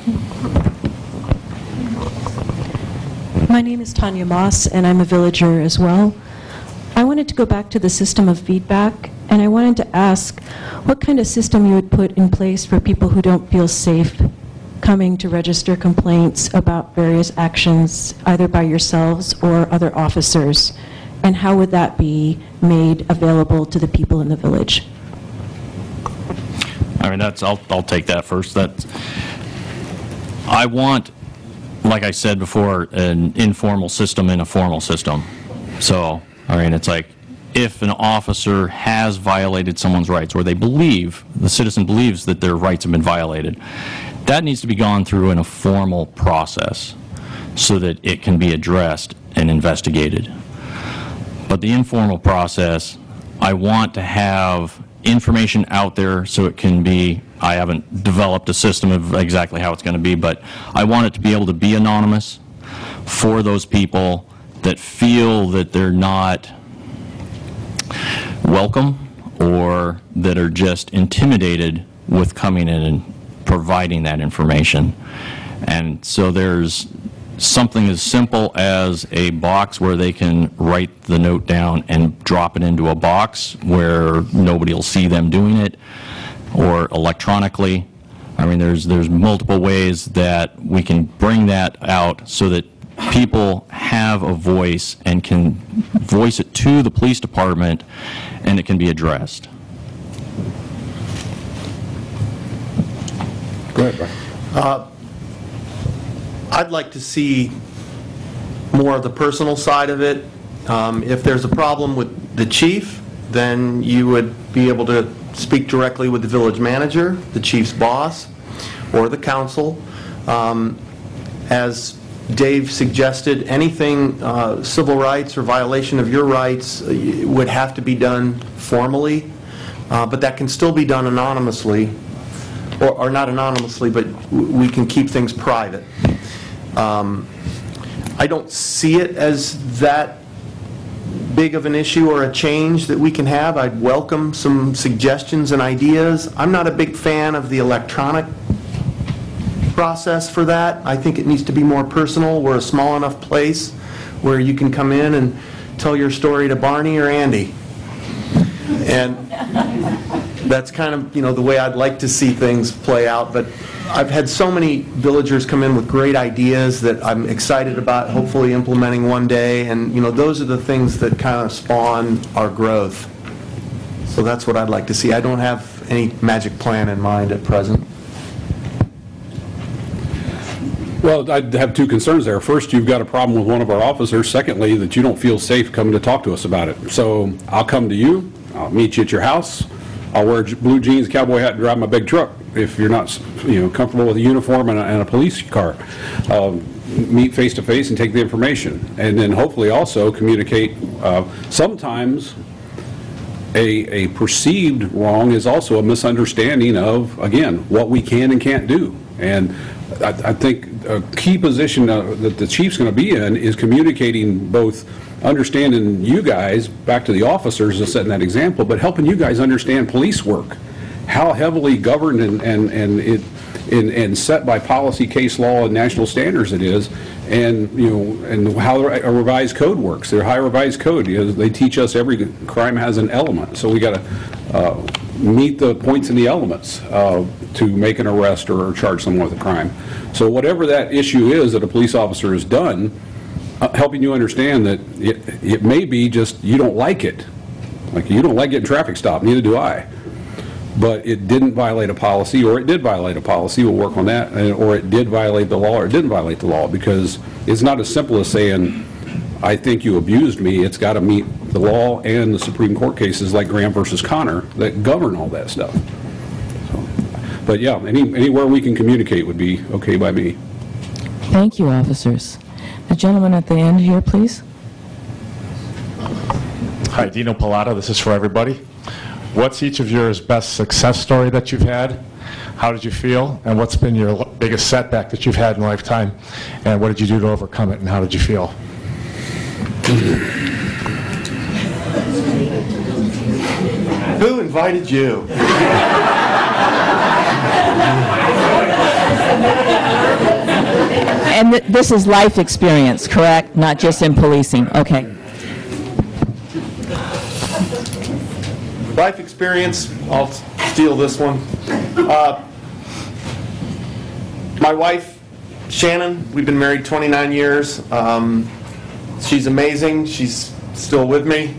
[SPEAKER 7] My name is Tanya Moss, and I'm a villager as well. I wanted to go back to the system of feedback, and I wanted to ask what kind of system you would put in place for people who don't feel safe coming to register complaints about various actions, either by yourselves or other officers, and how would that be made available to the people in the village?
[SPEAKER 3] I mean, that's, I'll, I'll take that first. That's, I want, like I said before, an informal system in a formal system. So, I mean, it's like, if an officer has violated someone's rights, or they believe, the citizen believes that their rights have been violated, that needs to be gone through in a formal process so that it can be addressed and investigated. But the informal process, I want to have information out there so it can be, I haven't developed a system of exactly how it's going to be, but I want it to be able to be anonymous for those people that feel that they're not welcome or that are just intimidated with coming in and providing that information. And so there's something as simple as a box where they can write the note down and drop it into a box where nobody will see them doing it, or electronically. I mean, there's there's multiple ways that we can bring that out so that people have a voice and can voice it to the police department and it can be addressed.
[SPEAKER 4] Go ahead, Brian.
[SPEAKER 2] Uh, I'd like to see more of the personal side of it. Um, if there's a problem with the chief, then you would be able to speak directly with the village manager, the chief's boss, or the council. Um, as Dave suggested, anything uh, civil rights or violation of your rights uh, would have to be done formally, uh, but that can still be done anonymously, or, or not anonymously, but we can keep things private. Um, I don't see it as that big of an issue or a change that we can have. I'd welcome some suggestions and ideas. I'm not a big fan of the electronic process for that. I think it needs to be more personal. We're a small enough place where you can come in and tell your story to Barney or Andy. And that's kind of, you know, the way I'd like to see things play out. But I've had so many villagers come in with great ideas that I'm excited about hopefully implementing one day. And, you know, those are the things that kind of spawn our growth. So that's what I'd like to see. I don't have any magic plan in mind at present.
[SPEAKER 4] Well, I have two concerns there. First, you've got a problem with one of our officers. Secondly, that you don't feel safe coming to talk to us about it. So I'll come to you, I'll meet you at your house, I'll wear blue jeans, cowboy hat, and drive my big truck if you're not, you know, comfortable with a uniform and a, and a police car. Um, meet face to face and take the information. And then hopefully also communicate. Uh, sometimes a, a perceived wrong is also a misunderstanding of, again, what we can and can't do. And I, I think a key position uh, that the chief's going to be in is communicating, both understanding you guys, back to the officers as setting that example, but helping you guys understand police work, how heavily governed and, and, and, it, and, and set by policy, case law, and national standards it is, and, you know, and how a revised code works. Their high revised code, you know, they teach us every crime has an element, so we got to uh, meet the points in the elements uh, to make an arrest or charge someone with a crime. So whatever that issue is that a police officer has done, uh, helping you understand that it, it may be just you don't like it. Like, you don't like getting traffic stopped, neither do I. But it didn't violate a policy, or it did violate a policy, we'll work on that, and, or it did violate the law, or it didn't violate the law, because it's not as simple as saying, I think you abused me. It's got to meet the law and the Supreme Court cases like Graham versus Connor that govern all that stuff. So, but yeah, any, anywhere we can communicate would be okay by me.
[SPEAKER 1] Thank you, officers. The gentleman at the end here, please.
[SPEAKER 8] Hi, Dino Pilata. This is for everybody. What's each of yours best success story that you've had? How did you feel? And what's been your biggest setback that you've had in lifetime? And what did you do to overcome it, and how did you feel?
[SPEAKER 2] Who invited you?
[SPEAKER 1] And th this is life experience, correct? Not just in policing. Okay.
[SPEAKER 2] Life experience, I'll steal this one. Uh, my wife, Shannon, we've been married twenty-nine years. Um, she's amazing. She's still with me.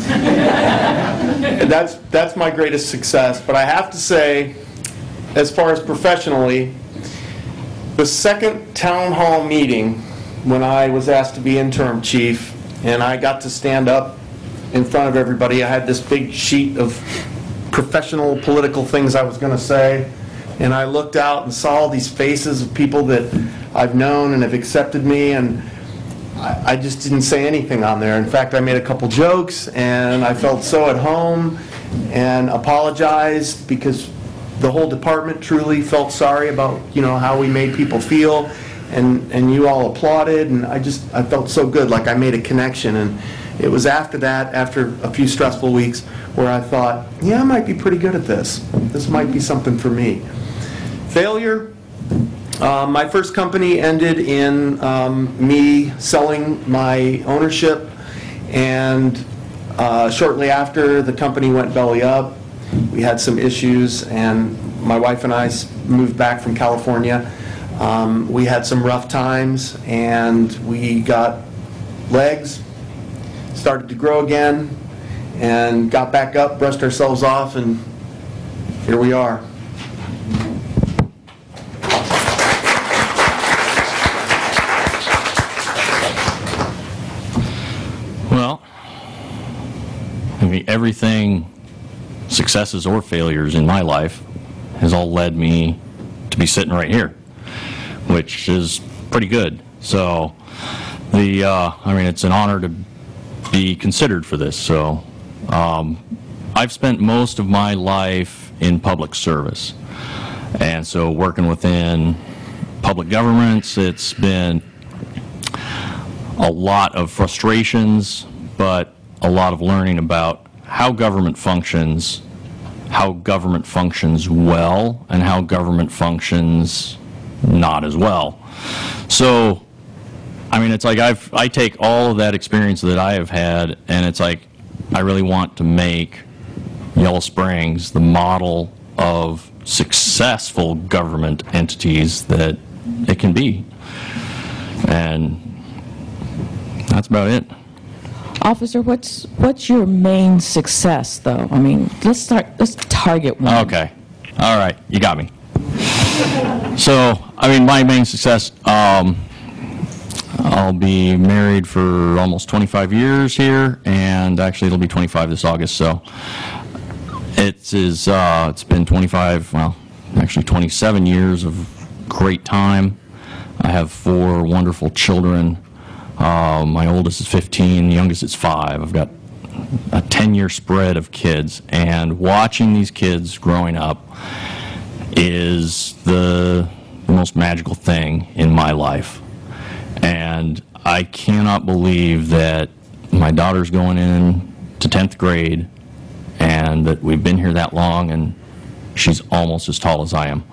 [SPEAKER 2] And that's, that's my greatest success. But I have to say, as far as professionally, the second town hall meeting when I was asked to be interim chief and I got to stand up in front of everybody, I had this big sheet of professional political things I was going to say, and I looked out and saw all these faces of people that I've known and have accepted me, and I, I just didn't say anything on there. In fact, I made a couple jokes, and I felt so at home and apologized because the whole department truly felt sorry about, you know, how we made people feel, and and you all applauded, and I just I felt so good, like I made a connection. And it was after that, after a few stressful weeks, where I thought, yeah, I might be pretty good at this. This might be something for me. Failure. Uh, my first company ended in um, me selling my ownership, and uh, shortly after, the company went belly up. We had some issues, and my wife and I moved back from California. Um, we had some rough times, and we got legs, started to grow again, and got back up, brushed ourselves off, and here we are.
[SPEAKER 3] Well, I mean, everything, successes or failures in my life, has all led me to be sitting right here, which is pretty good. So, the uh, I mean, it's an honor to be considered for this. So, um, I've spent most of my life in public service, and so working within public governments, it's been a lot of frustrations, but a lot of learning about how government functions, how government functions well, and how government functions not as well. So, I mean, it's like I've, I take all of that experience that I have had, and it's like I really want to make Yellow Springs the model of successful government entities that it can be. And that's about it.
[SPEAKER 1] Officer, what's what's your main success, though? I mean, let's start. Let's target one.
[SPEAKER 3] Okay. All right. You got me. So, I mean, my main success, um, I'll be married for almost twenty-five years here, and actually it'll be twenty-five this August, so it is, uh, it's been twenty-five, well, actually twenty-seven years of great time. I have four wonderful children. Uh, my oldest is fifteen, the youngest is five. I've got a ten-year spread of kids, and watching these kids growing up is the, the most magical thing in my life. And I cannot believe that my daughter's going in to tenth grade and that we've been here that long and she's almost as tall as I am.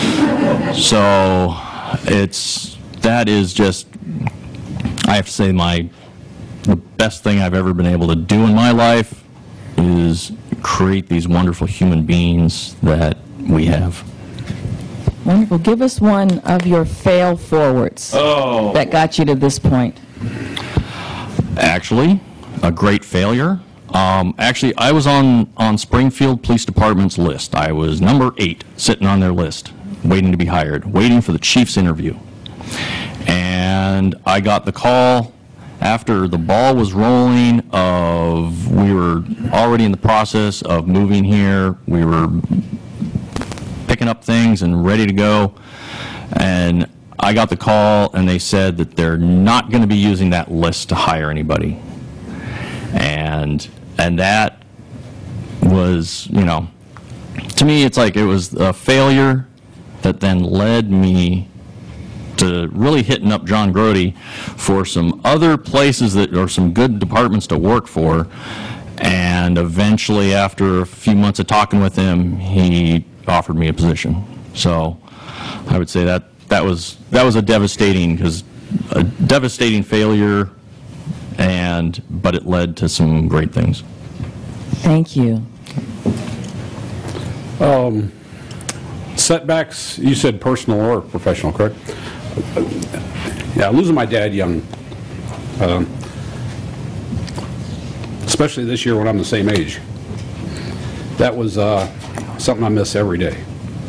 [SPEAKER 3] So it's, that is just, I have to say, my, the best thing I've ever been able to do in my life is create these wonderful human beings that we have.
[SPEAKER 1] Wonderful. Give us one of your fail forwards
[SPEAKER 3] Oh.
[SPEAKER 1] that got you to this point.
[SPEAKER 3] Actually, a great failure. Um, actually, I was on, on Springfield Police Department's list. I was number eight, sitting on their list, waiting to be hired, waiting for the chief's interview. And I got the call after the ball was rolling of, we were already in the process of moving here. We were picking up things and ready to go. And I got the call and they said that they're not going to be using that list to hire anybody. And and that was, you know, to me it's like it was a failure that then led me to really hitting up John Grody for some other places that, or some good departments to work for. And eventually, after a few months of talking with him, he offered me a position. So I would say that that was that was a devastating, because a devastating failure, and but it led to some great things.
[SPEAKER 1] Thank you.
[SPEAKER 4] Um, setbacks, you said personal or professional, correct? Yeah, losing my dad young, um, especially this year when I'm the same age. That was uh, something I miss every day.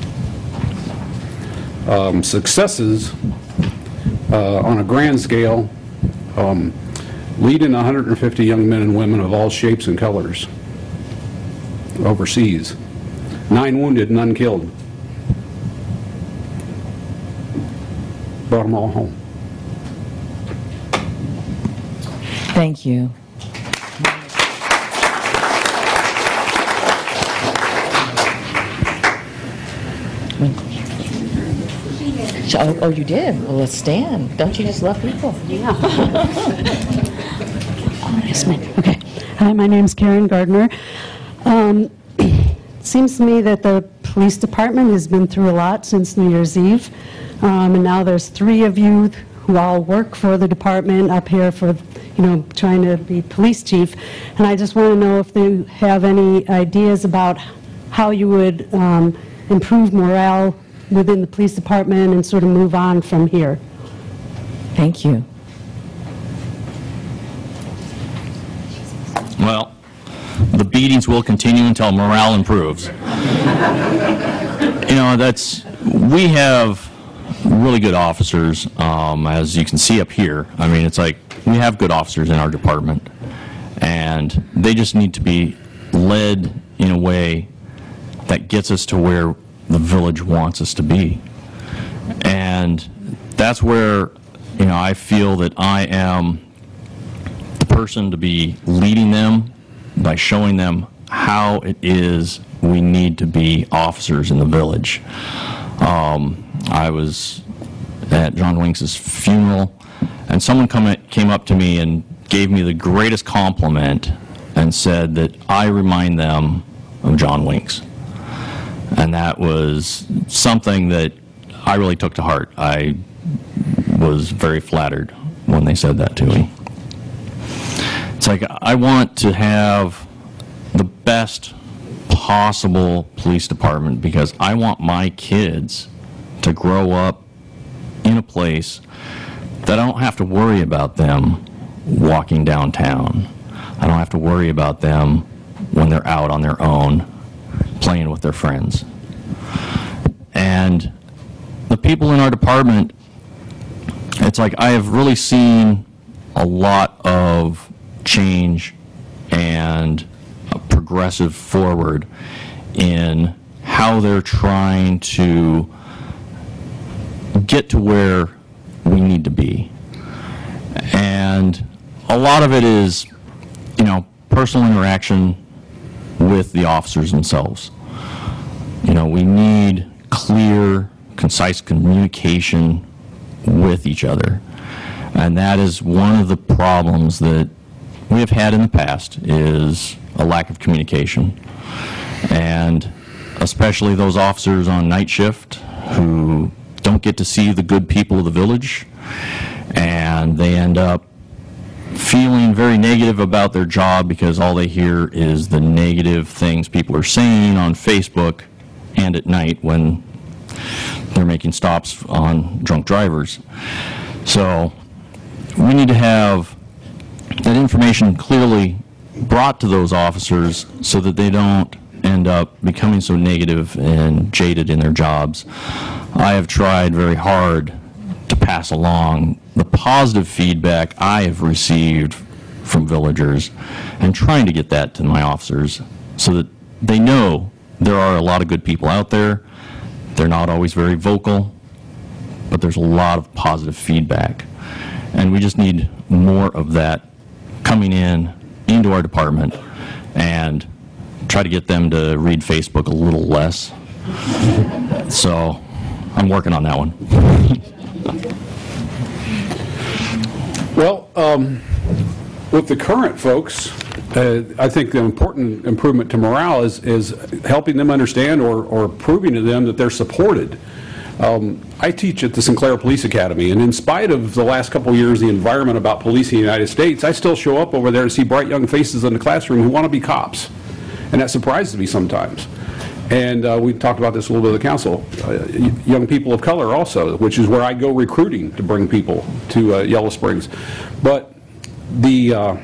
[SPEAKER 4] Um, successes uh, on a grand scale, um, leading one hundred fifty young men and women of all shapes and colors overseas. Nine wounded, none killed. Brought them all home.
[SPEAKER 1] Thank you. Oh, oh, you did? Well, let's stand. Don't you just love people?
[SPEAKER 9] Yeah. Oh, yes, ma'am. Okay. Hi, my name's Karen Gardner. Um, it seems to me that the police department has been through a lot since New Year's Eve. Um, and now there's three of you who all work for the department up here for, you know, trying to be police chief. And I just want to know if you have any ideas about how you would um, improve morale within the police department and sort of move on from here.
[SPEAKER 1] Thank you.
[SPEAKER 3] Well, the beatings will continue until morale improves. You know, that's, we have really good officers, um, as you can see up here. I mean, it's like, we have good officers in our department, and they just need to be led in a way that gets us to where the village wants us to be. And that's where, you know, I feel that I am the person to be leading them by showing them how it is we need to be officers in the village. Um, I was at John Winks' funeral, and someone come, came up to me and gave me the greatest compliment and said that I remind them of John Winks. And that was something that I really took to heart. I was very flattered when they said that to me. It's like, I want to have the best possible police department because I want my kids to grow up in a place that I don't have to worry about them walking downtown. I don't have to worry about them when they're out on their own playing with their friends. And the people in our department, it's like I have really seen a lot of change and a progressive forward in how they're trying to get to where we need to be. And a lot of it is, you know, personal interaction with the officers themselves. You know, we need clear, concise communication with each other. And that is one of the problems that we have had in the past, is a lack of communication. And especially those officers on night shift who don't get to see the good people of the village, and they end up feeling very negative about their job because all they hear is the negative things people are saying on Facebook and at night when they're making stops on drunk drivers. So we need to have that information clearly brought to those officers so that they don't end up becoming so negative and jaded in their jobs. I have tried very hard to pass along the positive feedback I have received from villagers and trying to get that to my officers so that they know there are a lot of good people out there. They're not always very vocal, but there's a lot of positive feedback. And we just need more of that coming in into our department and try to get them to read Facebook a little less. So I'm working on that one.
[SPEAKER 4] Well, um, with the current folks, uh, I think the important improvement to morale is, is helping them understand or, or proving to them that they're supported. Um, I teach at the Sinclair Police Academy, and in spite of the last couple of years, the environment about policing in the United States, I still show up over there and see bright young faces in the classroom who want to be cops. And that surprises me sometimes. And uh, we talked about this a little bit at the council. Uh, young people of color also, which is where I go recruiting to bring people to uh, Yellow Springs. But the, uh,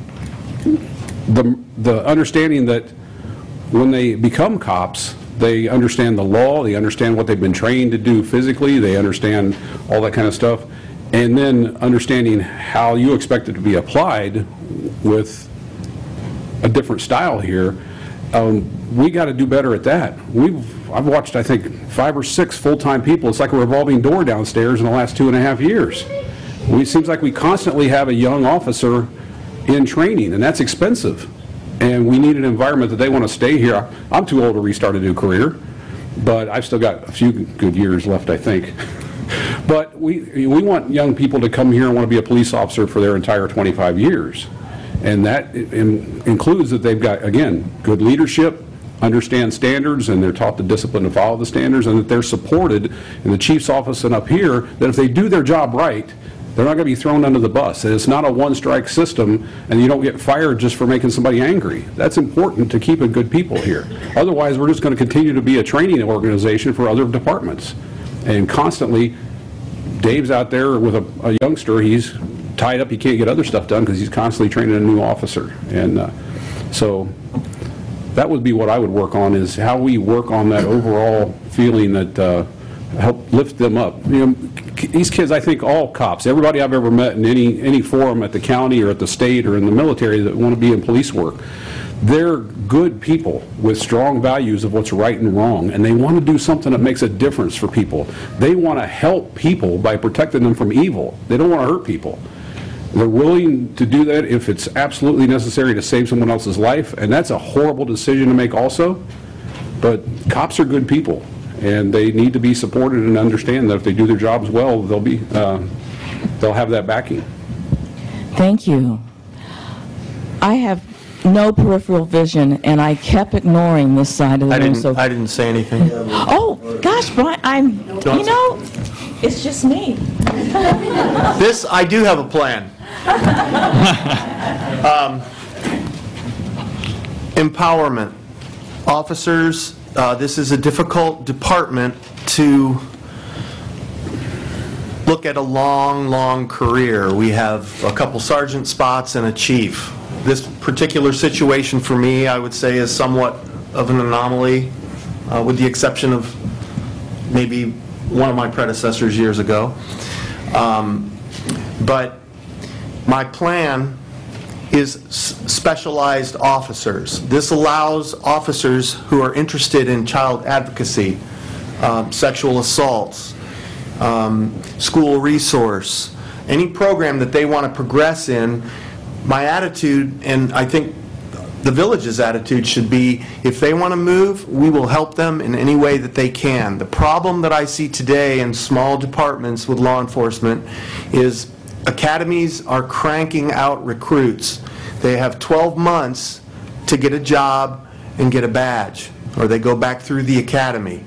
[SPEAKER 4] the, the understanding that when they become cops, they understand the law, they understand what they've been trained to do physically, they understand all that kind of stuff, and then understanding how you expect it to be applied with a different style here. Um, we got to do better at that. We've, I've watched, I think, five or six full-time people. It's like a revolving door downstairs in the last two and a half years. We, it seems like we constantly have a young officer in training, and that's expensive. And we need an environment that they want to stay here. I'm too old to restart a new career, but I've still got a few good years left, I think. But we, we want young people to come here and want to be a police officer for their entire twenty-five years. And that in, includes that they've got, again, good leadership, understand standards, and they're taught the discipline to follow the standards, and that they're supported in the chief's office and up here, that if they do their job right, they're not going to be thrown under the bus. And it's not a one-strike system, and you don't get fired just for making somebody angry. That's important to keeping good people here. Otherwise, we're just going to continue to be a training organization for other departments. And constantly, Dave's out there with a, a youngster. He's tied up. He can't get other stuff done because he's constantly training a new officer. And uh, so that would be what I would work on, is how we work on that overall feeling that uh, help lift them up. You know, these kids, I think all cops, everybody I've ever met in any, any forum at the county or at the state or in the military that want to be in police work, they're good people with strong values of what's right and wrong, and they want to do something that makes a difference for people. They want to help people by protecting them from evil. They don't want to hurt people. They're willing to do that if it's absolutely necessary to save someone else's life, and that's a horrible decision to make also. But cops are good people, and they need to be supported and understand that if they do their jobs well, they'll be, uh, they'll have that backing.
[SPEAKER 1] Thank you. I have no peripheral vision, and I kept ignoring this side of the
[SPEAKER 2] I
[SPEAKER 1] room.
[SPEAKER 2] didn't,
[SPEAKER 1] So,
[SPEAKER 2] I didn't say anything.
[SPEAKER 1] oh gosh, Brian, I'm. You know, it's just me.
[SPEAKER 2] This, I do have a plan. um, empowerment. Officers, uh, this is a difficult department to look at a long, long career. We have a couple sergeant spots and a chief. This particular situation for me, I would say, is somewhat of an anomaly, uh, with the exception of maybe one of my predecessors years ago. Um, but my plan is s- specialized officers. This allows officers who are interested in child advocacy, um, sexual assaults, um, school resource, any program that they want to progress in. My attitude, and I think the village's attitude, should be, if they want to move, we will help them in any way that they can. The problem that I see today in small departments with law enforcement is academies are cranking out recruits. They have twelve months to get a job and get a badge, or they go back through the academy.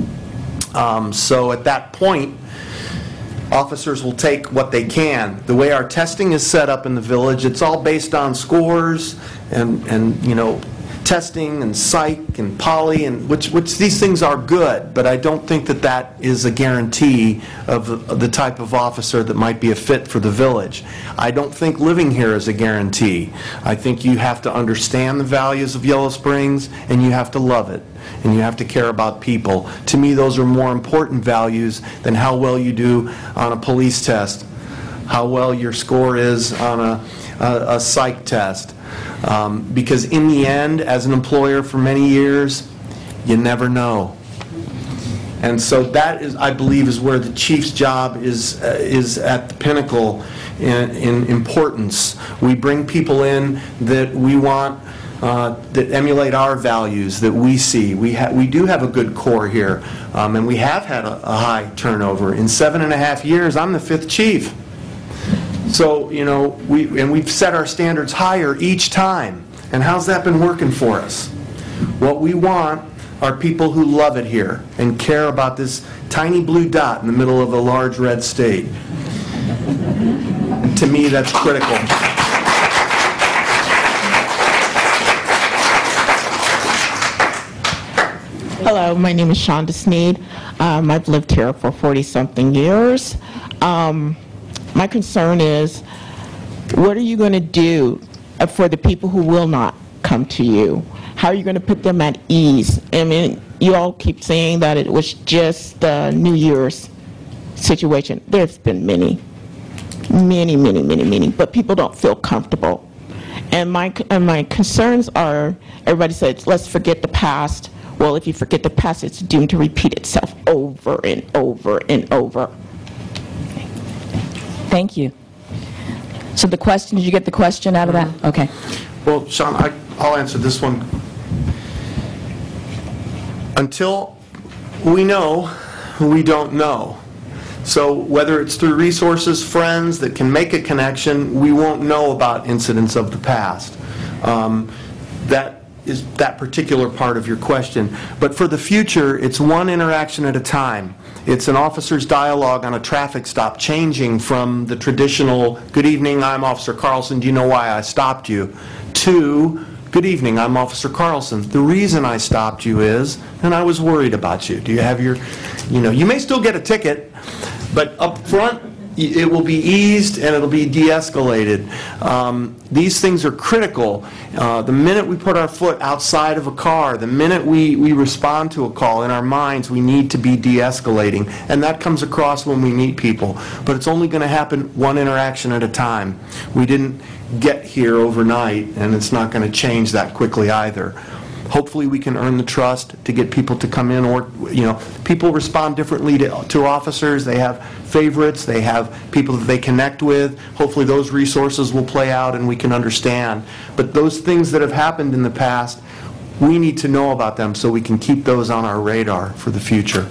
[SPEAKER 2] Um, so at that point, officers will take what they can. The way our testing is set up in the village, it's all based on scores and, and you know, testing and psych and poly, and which, which these things are good, but I don't think that that is a guarantee of the, of the type of officer that might be a fit for the village. I don't think living here is a guarantee. I think you have to understand the values of Yellow Springs, and you have to love it, and you have to care about people. To me, those are more important values than how well you do on a police test, how well your score is on a, a, a psych test. Um, because in the end, as an employer for many years, you never know. And so that is, I believe, is where the chief's job is uh, is at the pinnacle in, in importance. We bring people in that we want, uh, that emulate our values that we see. We ha we do have a good core here, um, and we have had a, a high turnover. In seven and a half years, I'm the fifth chief. So, you know, we, and we've set our standards higher each time. And how's that been working for us? What we want are people who love it here and care about this tiny blue dot in the middle of a large red state. To me, that's critical.
[SPEAKER 10] Hello, my name is Shonda Sneed. Um, I've lived here for forty-something years. Um, My concern is, what are you going to do for the people who will not come to you? How are you going to put them at ease? I mean, you all keep saying that it was just the New Year's situation. There's been many, many, many, many, many, but people don't feel comfortable. And my, and my concerns are, everybody says, let's forget the past. Well, if you forget the past, it's doomed to repeat itself over and over and over.
[SPEAKER 1] Thank you. So the question, did you get the question out of that? Okay.
[SPEAKER 2] Well, Sean, I, I'll answer this one. Until we know, we don't know. So whether it's through resources, friends that can make a connection, we won't know about incidents of the past. Um, that is that particular part of your question. But for the future, it's one interaction at a time. It's an officer's dialogue on a traffic stop changing from the traditional, good evening, I'm Officer Carlson, do you know why I stopped you, to, good evening, I'm Officer Carlson. The reason I stopped you is, and I was worried about you. Do you have your, you know, you may still get a ticket, but up front, it will be eased and it'll be de-escalated. Um, these things are critical. Uh, the minute we put our foot outside of a car, the minute we, we respond to a call, in our minds we need to be de-escalating. And that comes across when we meet people. But it's only going to happen one interaction at a time. We didn't get here overnight, and it's not going to change that quickly either. Hopefully we can earn the trust to get people to come in, or, you know, people respond differently to, to officers. They have favorites, they have people that they connect with. Hopefully those resources will play out and we can understand. But those things that have happened in the past, we need to know about them so we can keep those on our radar for the future.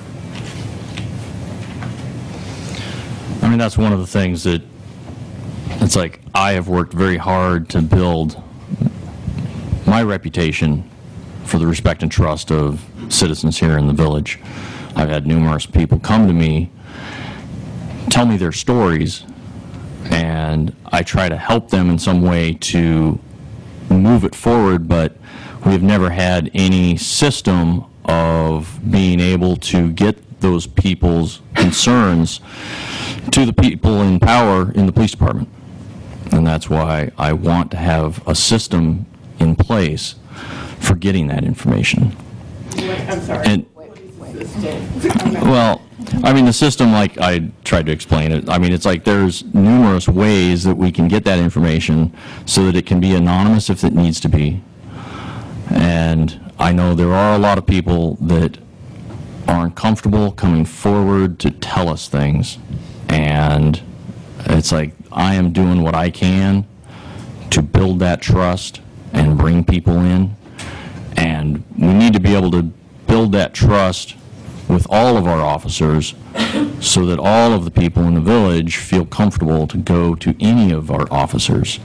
[SPEAKER 3] I mean, that's one of the things that, it's like, I have worked very hard to build my reputation for the respect and trust of citizens here in the village. I've had numerous people come to me, tell me their stories, and I try to help them in some way to move it forward, but we've never had any system of being able to get those people's concerns to the people in power in the police department. And that's why I want to have a system in place for getting that information.
[SPEAKER 10] I'm sorry.
[SPEAKER 3] And, well, I mean, the system, like I tried to explain it, I mean, it's like there's numerous ways that we can get that information so that it can be anonymous if it needs to be. And I know there are a lot of people that aren't comfortable coming forward to tell us things. And it's like I am doing what I can to build that trust and bring people in. And we need to be able to build that trust with all of our officers so that all of the people in the village feel comfortable to go to any of our officers.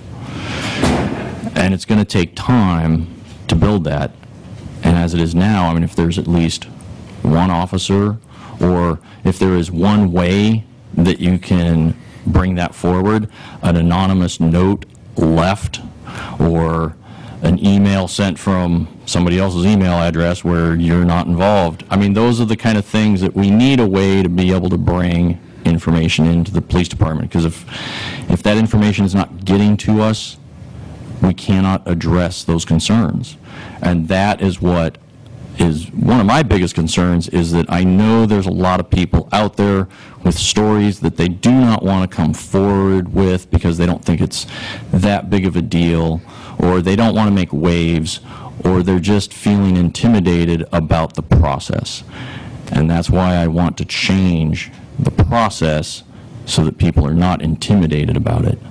[SPEAKER 3] And it's going to take time to build that. And as it is now, I mean, if there's at least one officer, or if there is one way that you can bring that forward, an anonymous note left, or an email sent from somebody else's email address where you're not involved. I mean, those are the kind of things that we need a way to be able to bring information into the police department, because if, if that information is not getting to us, we cannot address those concerns. And that is what is one of my biggest concerns, is that I know there's a lot of people out there with stories that they do not want to come forward with because they don't think it's that big of a deal, or they don't want to make waves, or they're just feeling intimidated about the process. And that's why I want to change the process so that people are not intimidated about it.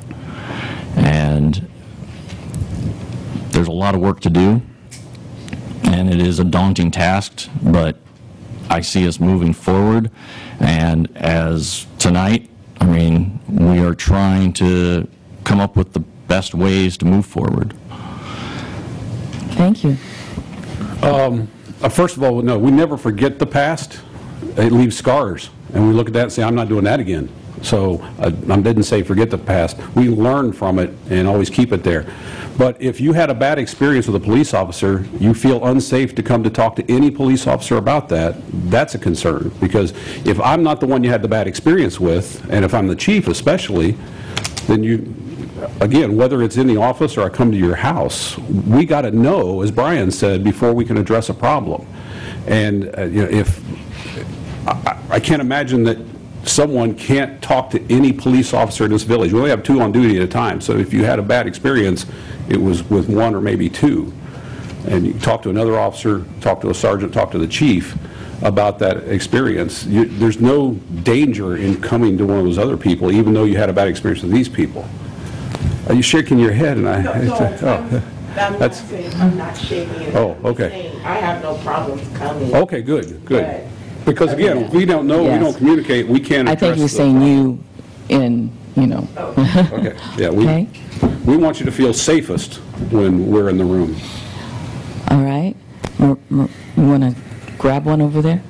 [SPEAKER 3] And there's a lot of work to do, and it is a daunting task, but I see us moving forward. And as tonight, I mean, we are trying to come up with the best ways to move forward.
[SPEAKER 1] Thank you.
[SPEAKER 4] Um, uh, first of all, no, we never forget the past. It leaves scars, and we look at that and say, I'm not doing that again. So uh, I didn't say forget the past. We learn from it and always keep it there. But if you had a bad experience with a police officer, you feel unsafe to come to talk to any police officer about that, that's a concern. Because if I'm not the one you had the bad experience with, and if I'm the chief especially, then you, again, whether it's in the office or I come to your house, we got to know, as Brian said, before we can address a problem. And uh, you know, if I, I can't imagine that someone can't talk to any police officer in this village. We only have two on duty at a time, so if you had a bad experience, it was with one or maybe two. And you talk to another officer, talk to a sergeant, talk to the chief about that experience. You, there's no danger in coming to one of those other people, even though you had a bad experience with these people. Are you shaking your head? And I,
[SPEAKER 10] No, no,
[SPEAKER 4] oh,
[SPEAKER 10] I'm
[SPEAKER 4] that's,
[SPEAKER 10] not saying, I'm not shaking it.
[SPEAKER 4] Oh,
[SPEAKER 10] I'm
[SPEAKER 4] okay.
[SPEAKER 10] saying I have no problems coming.
[SPEAKER 4] okay, good, good.
[SPEAKER 10] But-
[SPEAKER 4] Because again, we don't know, we
[SPEAKER 1] Yes.
[SPEAKER 4] don't communicate, we can't
[SPEAKER 1] I
[SPEAKER 4] address
[SPEAKER 1] think you're
[SPEAKER 4] the
[SPEAKER 1] saying
[SPEAKER 4] problem.
[SPEAKER 1] you in, you know.
[SPEAKER 4] Okay, yeah, we,
[SPEAKER 1] Okay.
[SPEAKER 4] we want you to feel safest when we're in the room.
[SPEAKER 1] All right. Mer- Mer- You want to grab one over there?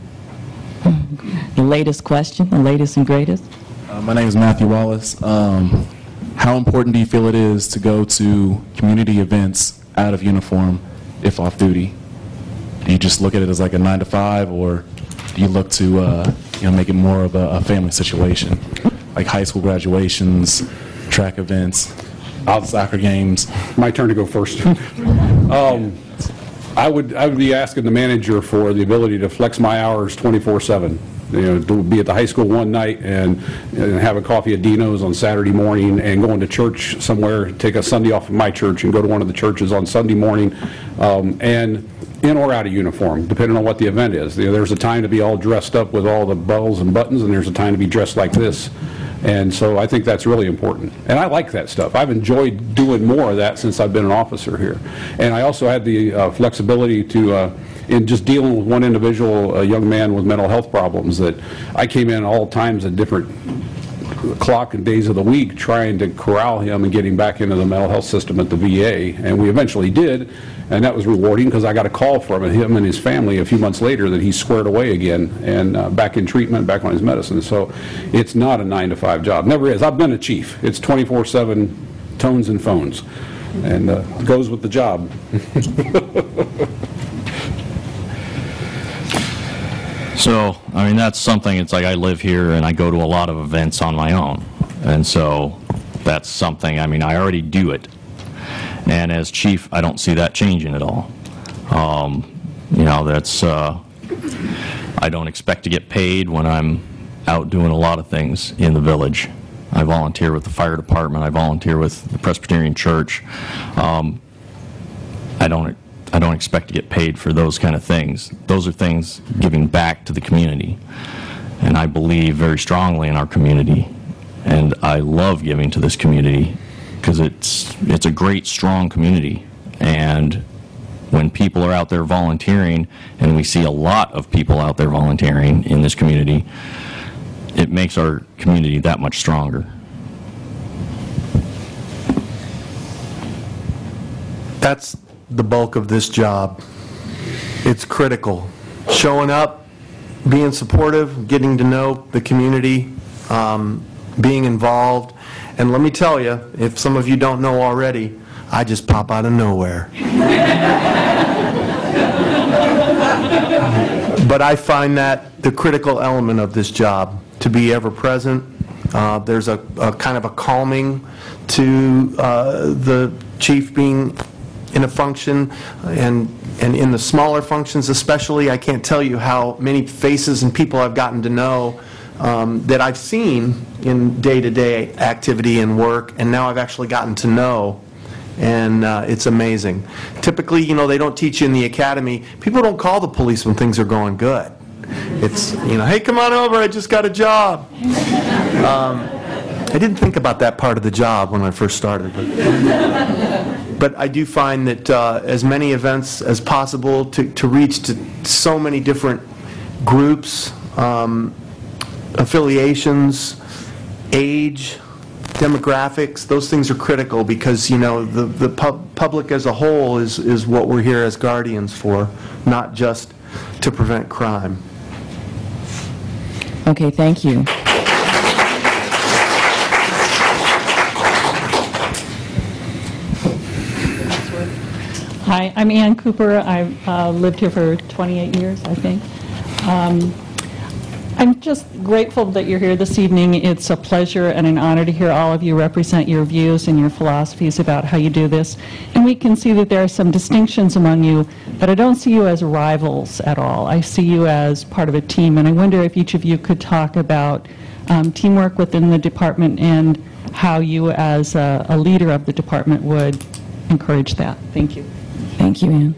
[SPEAKER 1] The latest question, the latest and greatest?
[SPEAKER 11] Uh, my name is Matthew Wallace. Um, how important do you feel it is to go to community events out of uniform if off duty? Do you just look at it as like a nine to five, or do you look to uh, you know, make it more of a, a family situation, like high school graduations, track events, soccer games?
[SPEAKER 4] My turn to go first. um, I would I would be asking the manager for the ability to flex my hours twenty-four seven. You know, to be at the high school one night and, and have a coffee at Dino's on Saturday morning, and going to church somewhere, take a Sunday off of my church and go to one of the churches on Sunday morning, um, and in or out of uniform, depending on what the event is. You know, there's a time to be all dressed up with all the bells and buttons, and there's a time to be dressed like this. And so I think that's really important. And I like that stuff. I've enjoyed doing more of that since I've been an officer here. And I also had the uh, flexibility to, uh, in just dealing with one individual, a young man with mental health problems, that I came in all times at different clock and days of the week trying to corral him and get him back into the mental health system at the V A. And we eventually did. And that was rewarding, because I got a call from him and his family a few months later that he's squared away again and uh, back in treatment, back on his medicine. So it's not a nine to five job. Never is. I've been a chief. It's twenty-four seven tones and phones. and uh, goes with the job.
[SPEAKER 3] So, I mean, that's something, it's like I live here and I go to a lot of events on my own. And so that's something, I mean, I already do it. And as chief, I don't see that changing at all. Um, you know, that's, uh, I don't expect to get paid when I'm out doing a lot of things in the village. I volunteer with the fire department, I volunteer with the Presbyterian Church. Um, I don't I don't expect to get paid for those kind of things. Those are things giving back to the community. And I believe very strongly in our community. And I love giving to this community because it's, it's a great, strong community. And when people are out there volunteering, and we see a lot of people out there volunteering in this community, it makes our community that much stronger.
[SPEAKER 2] That's the bulk of this job. It's critical. Showing up, being supportive, getting to know the community, um, being involved. And let me tell you, if some of you don't know already, I just pop out of nowhere. But I find that the critical element of this job, to be ever present. Uh, there's a, a kind of a calming to uh, the chief being in a function, and and in the smaller functions especially. I can't tell you how many faces and people I've gotten to know um, that I've seen in day-to-day activity and work, and now I've actually gotten to know, and uh, it's amazing. Typically, you know, they don't teach you in the academy. People don't call the police when things are going good. It's, you know, hey, come on over, I just got a job. Um, I didn't think about that part of the job when I first started. But. But I do find that uh, as many events as possible to, to reach to so many different groups, um, affiliations, age, demographics, those things are critical because, you know, the, the pub public as a whole is, is what we're here as guardians for, not just to prevent crime.
[SPEAKER 1] Okay, thank you.
[SPEAKER 12] Hi, I'm Ann Cooper. I've uh, lived here for twenty-eight years, I think. Um, I'm just grateful that you're here this evening. It's a pleasure and an honor to hear all of you represent your views and your philosophies about how you do this. And we can see that there are some distinctions among you, but I don't see you as rivals at all. I see you as part of a team, and I wonder if each of you could talk about um, teamwork within the department and how you as a, a leader of the department would encourage that. Thank you.
[SPEAKER 1] Thank you, Ann.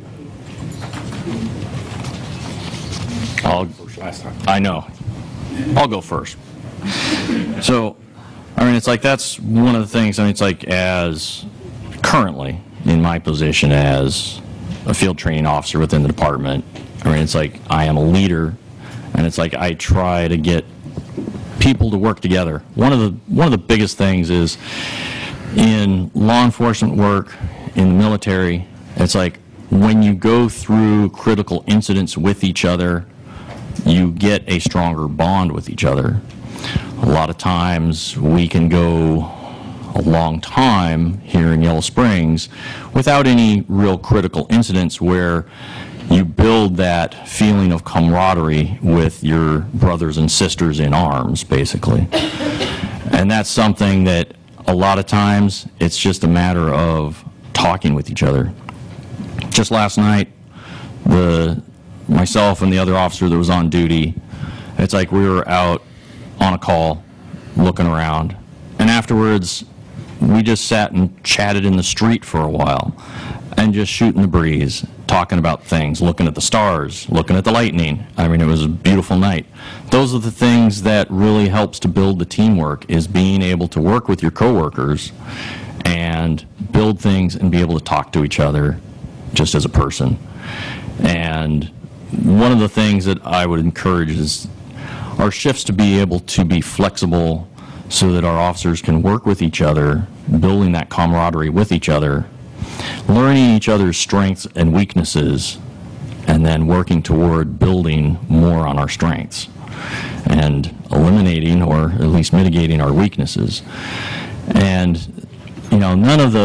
[SPEAKER 3] I'll, I know. I'll go first. So, I mean, it's like that's one of the things, I mean, it's like as currently in my position as a field training officer within the department, I mean, it's like I am a leader, and it's like I try to get people to work together. One of the, one of the biggest things is in law enforcement work, in the military, it's like when you go through critical incidents with each other, you get a stronger bond with each other. A lot of times we can go a long time here in Yellow Springs without any real critical incidents where you build that feeling of camaraderie with your brothers and sisters in arms, basically. And that's something that a lot of times it's just a matter of talking with each other. Just last night, the myself and the other officer that was on duty, it's like we were out on a call, looking around, and afterwards, we just sat and chatted in the street for a while, and just shooting the breeze, talking about things, looking at the stars, looking at the lightning. I mean, it was a beautiful night. Those are the things that really helps to build the teamwork, is being able to work with your coworkers and build things and be able to talk to each other just as a person. And one of the things that I would encourage is our shifts to be able to be flexible so that our officers can work with each other, building that camaraderie with each other, learning each other's strengths and weaknesses, and then working toward building more on our strengths and eliminating or at least mitigating our weaknesses. And, you know, none of the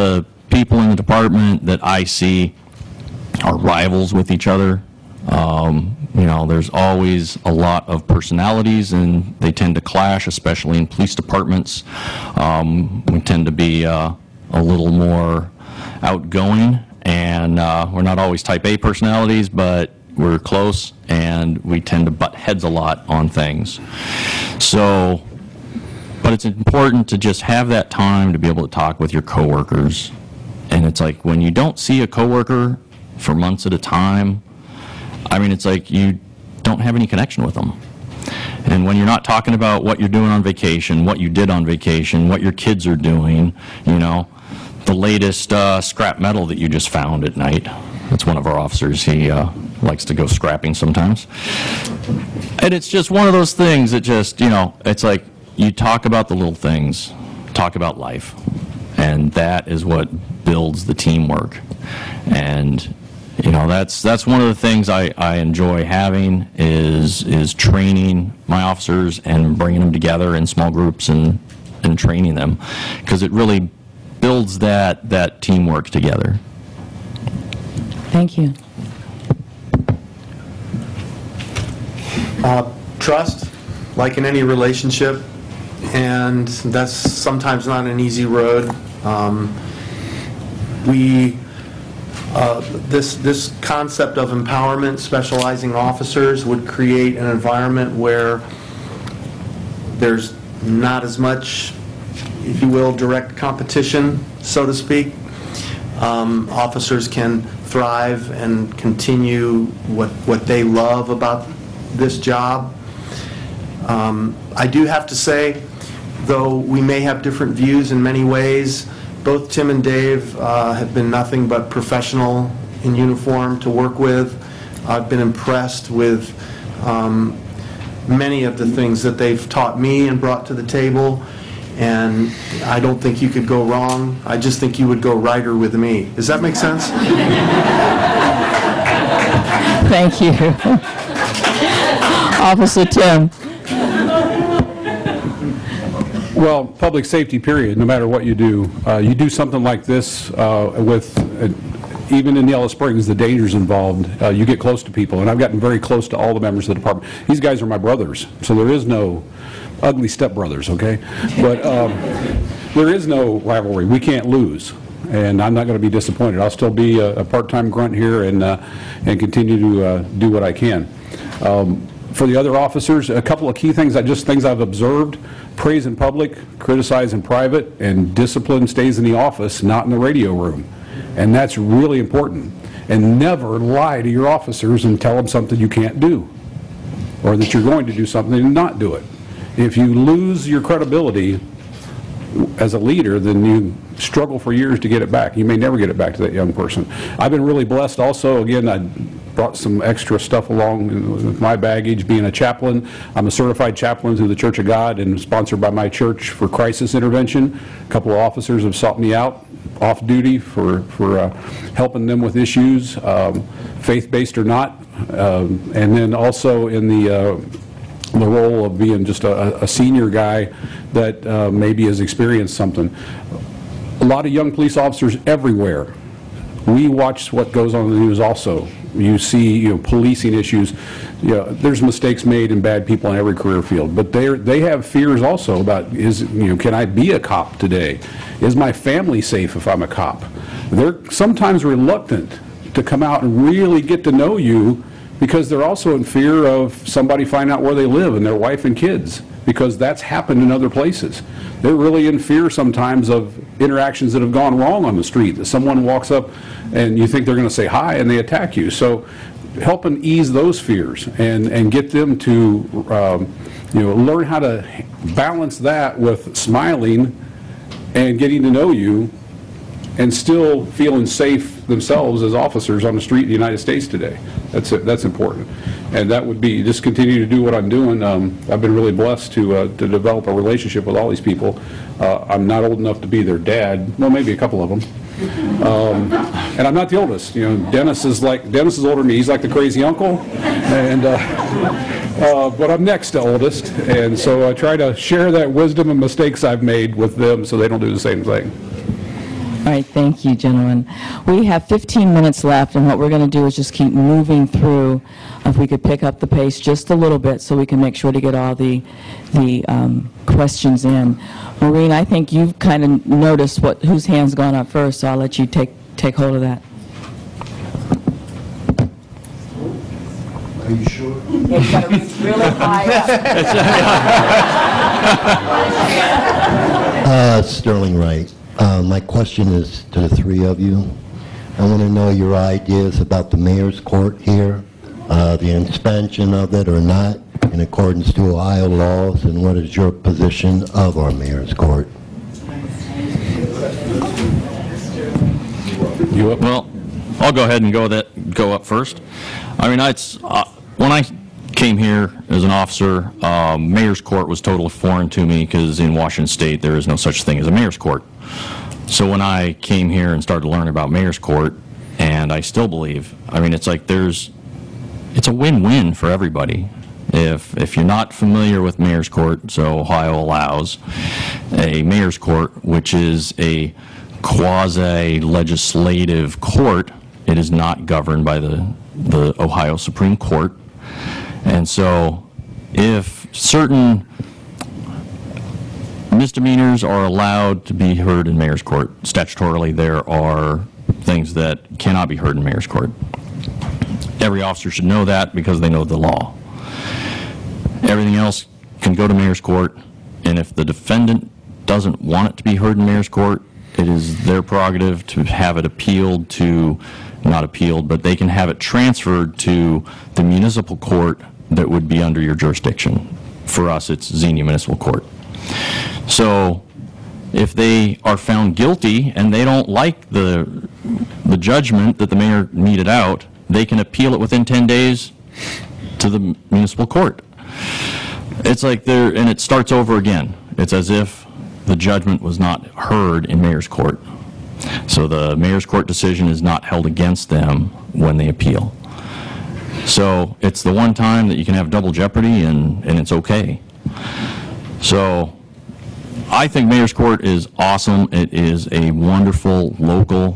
[SPEAKER 3] people in the department that I see are rivals with each other. Um, you know, there's always a lot of personalities, and they tend to clash, especially in police departments. Um, we tend to be uh, a little more outgoing, and uh, we're not always type A personalities, but we're close, and we tend to butt heads a lot on things. So, but it's important to just have that time to be able to talk with your coworkers. And it's like when you don't see a coworker for months at a time, I mean, it's like you don't have any connection with them. And when you're not talking about what you're doing on vacation, what you did on vacation, what your kids are doing, you know, the latest uh, scrap metal that you just found at night. That's one of our officers. He uh, likes to go scrapping sometimes. And it's just one of those things that just, you know, it's like you talk about the little things, talk about life. And that is what builds the teamwork. And you know, that's that's one of the things I, I enjoy having is is training my officers and bringing them together in small groups and and training them, because it really builds that that teamwork together.
[SPEAKER 1] Thank you.
[SPEAKER 2] Uh, trust, like in any relationship, and that's sometimes not an easy road. Um, we. Uh, this, this concept of empowerment, specializing officers, would create an environment where there's not as much, if you will, direct competition, so to speak. Um, officers can thrive and continue what, what they love about this job. Um, I do have to say, though we may have different views in many ways, both Tim and Dave uh, have been nothing but professional in uniform to work with. I've been impressed with um, many of the things that they've taught me and brought to the table, and I don't think you could go wrong. I just think you would go righter with me. Does that make sense?
[SPEAKER 1] Thank you. Officer Tim.
[SPEAKER 4] Well, public safety, period, no matter what you do. Uh, you do something like this uh, with, uh, even in Yellow Springs, the dangers involved, uh, you get close to people. And I've gotten very close to all the members of the department. These guys are my brothers, so there is no ugly stepbrothers, okay? But um, there is no rivalry. We can't lose. And I'm not going to be disappointed. I'll still be a, a part-time grunt here and, uh, and continue to uh, do what I can. Um, for the other officers, a couple of key things, I just things I've observed. Praise in public, criticize in private, and discipline stays in the office, not in the radio room. And that's really important. And never lie to your officers and tell them something you can't do, or that you're going to do something and not do it. If you lose your credibility as a leader, then you struggle for years to get it back. You may never get it back to that young person. I've been really blessed also. Again, I brought some extra stuff along with my baggage, being a chaplain. I'm a certified chaplain through the Church of God and sponsored by my church for crisis intervention. A couple of officers have sought me out off duty for, for uh, helping them with issues, um, faith-based or not. Um, and then also in the uh, the role of being just a, a senior guy that uh, maybe has experienced something. A lot of young police officers everywhere. We watch what goes on in the news also. You see, you know, policing issues. You know, there's mistakes made and bad people in every career field, but they they have fears also about, is, you know, can I be a cop today? Is my family safe if I'm a cop? They're sometimes reluctant to come out and really get to know you, because they're also in fear of somebody finding out where they live and their wife and kids, because that's happened in other places. They're really in fear sometimes of interactions that have gone wrong on the street, that someone walks up and you think they're going to say hi and they attack you. So helping ease those fears and, and get them to um, you know, learn how to balance that with smiling and getting to know you and still feeling safe themselves as officers on the street in the United States today. That's it, that's important. And that would be, just continue to do what I'm doing. Um, I've been really blessed to, uh, to develop a relationship with all these people. Uh, I'm not old enough to be their dad, well, maybe a couple of them. Um, and I'm not the oldest. You know, Dennis is like, Dennis is older than me. He's like the crazy uncle. And, uh, uh, but I'm next to oldest. And so I try to share that wisdom and mistakes I've made with them so they don't do the same thing.
[SPEAKER 1] All right, thank you, gentlemen. We have fifteen minutes left, and what we're going to do is just keep moving through. If we could pick up the pace just a little bit so we can make sure to get all the, the um, questions in. Maureen, I think you've kind of noticed what, whose hand's gone up first, so I'll let you take, take hold of that.
[SPEAKER 13] Are you sure?
[SPEAKER 1] Yeah, you got to reach really high up.
[SPEAKER 13] uh, Sterling Wright. Uh, my question is to the three of you. I want to know your ideas about the mayor's court here, uh, the expansion of it or not, in accordance to Ohio laws, and what is your position of our mayor's court?
[SPEAKER 3] You up? Well, I'll go ahead and go that go up first. I mean, it's uh, when I came here as an officer, um, mayor's court was totally foreign to me because in Washington State there is no such thing as a mayor's court. So when I came here and started learning about mayor's court, and I still believe, I mean, it's like there's, it's a win-win for everybody. If if you're not familiar with mayor's court, so Ohio allows a mayor's court, which is a quasi-legislative court. It is not governed by the the Ohio Supreme Court, and so if certain misdemeanors are allowed to be heard in mayor's court, statutorily there are things that cannot be heard in mayor's court. Every officer should know that because they know the law. Everything else can go to mayor's court, and if the defendant doesn't want it to be heard in mayor's court, it is their prerogative to have it appealed to, not appealed, but they can have it transferred to the municipal court that would be under your jurisdiction. For us, it's Xenia Municipal Court. So if they are found guilty and they don't like the, the judgment that the mayor meted out, they can appeal it within ten days to the municipal court. It's like they're, and it starts over again. It's as if the judgment was not heard in mayor's court. So the mayor's court decision is not held against them when they appeal. So it's the one time that you can have double jeopardy, and, and it's okay. So I think mayor's court is awesome. It is a wonderful local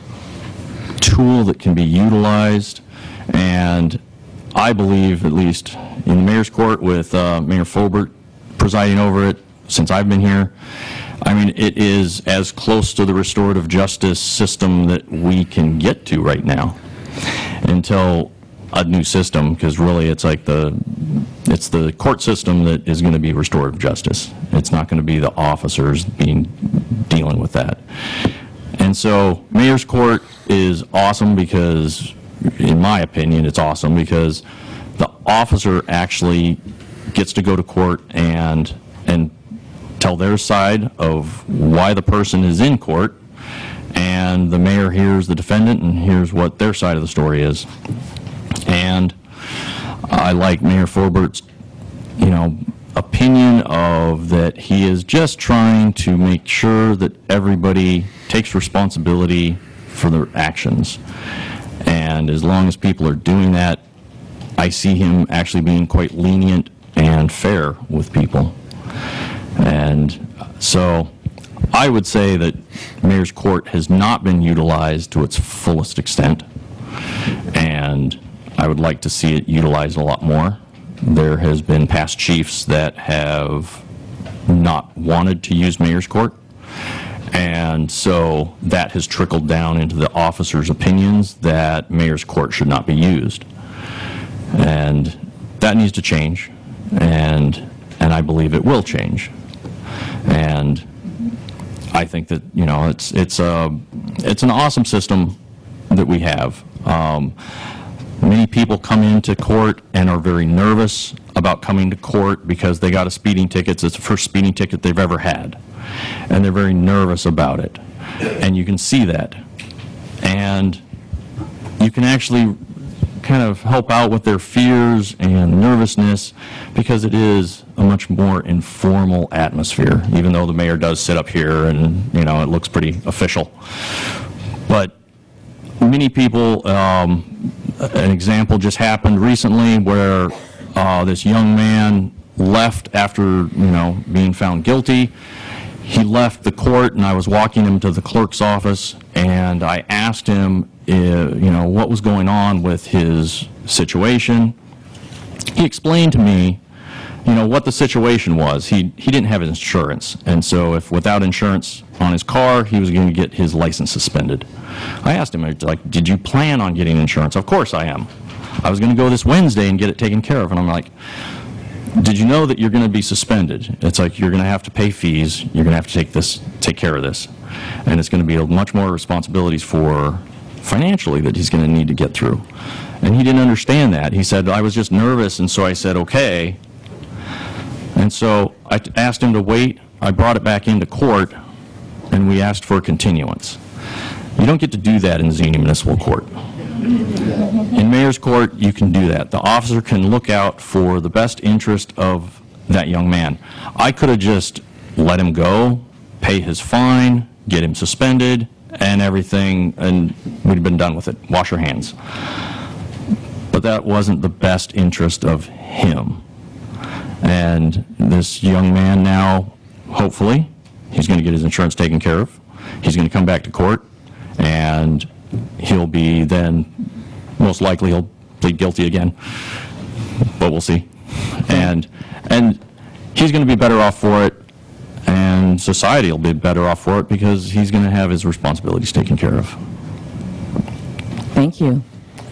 [SPEAKER 3] tool that can be utilized, and I believe, at least in the mayor's court with uh, Mayor Folbert presiding over it since I've been here, I mean, it is as close to the restorative justice system that we can get to right now until a new system, because really it's like the it's the court system that is going to be restorative justice. It's not going to be the officers being dealing with that. And so mayor's court is awesome because, in my opinion, it's awesome because the officer actually gets to go to court and and tell their side of why the person is in court, and the mayor hears the defendant and hears what their side of the story is. And I like Mayor Folbert's, you know, opinion of that he is just trying to make sure that everybody takes responsibility for their actions. And as long as people are doing that, I see him actually being quite lenient and fair with people. And so I would say that mayor's court has not been utilized to its fullest extent, and I would like to see it utilized a lot more. There has been past chiefs that have not wanted to use mayor's court, and so that has trickled down into the officers' opinions that mayor's court should not be used. And that needs to change, and and I believe it will change. And I think that, you know, it's it's a it's an awesome system that we have. Um, many people come into court and are very nervous about coming to court because they got a speeding ticket. It's the first speeding ticket they've ever had, and they're very nervous about it. And you can see that, and you can actually kind of help out with their fears and nervousness, because it is a much more informal atmosphere, even though the mayor does sit up here and, you know, it looks pretty official. But many people, um, an example just happened recently where uh, this young man left after, you know, being found guilty. he left the court, and I was walking him to the clerk's office, and I asked him, uh, you know, what was going on with his situation. He explained to me, you know, what the situation was. He, he didn't have insurance, and so if without insurance on his car, he was going to get his license suspended. I asked him, like, did you plan on getting insurance? Of course I am. I was going to go this Wednesday and get it taken care of, and I'm like, did you know that you're going to be suspended? It's like you're going to have to pay fees, you're going to have to take this, take care of this, and it's going to be much more responsibilities for financially that he's going to need to get through. And he didn't understand that. He said, I was just nervous, and so I said, okay. And so I asked him to wait. I brought it back into court, and we asked for a continuance. You don't get to do that in Xenia Municipal Court. In Mayor's Court, you can do that. The officer can look out for the best interest of that young man. I could have just let him go, pay his fine, get him suspended, and everything, and we'd have been done with it. Wash your hands. But that wasn't the best interest of him. And this young man now, hopefully, he's going to get his insurance taken care of. He's going to come back to court, and he'll be then, most likely he'll plead guilty again, but we'll see. And, and he's going to be better off for it, and society will be better off for it because he's going to have his responsibilities taken care of.
[SPEAKER 1] Thank you.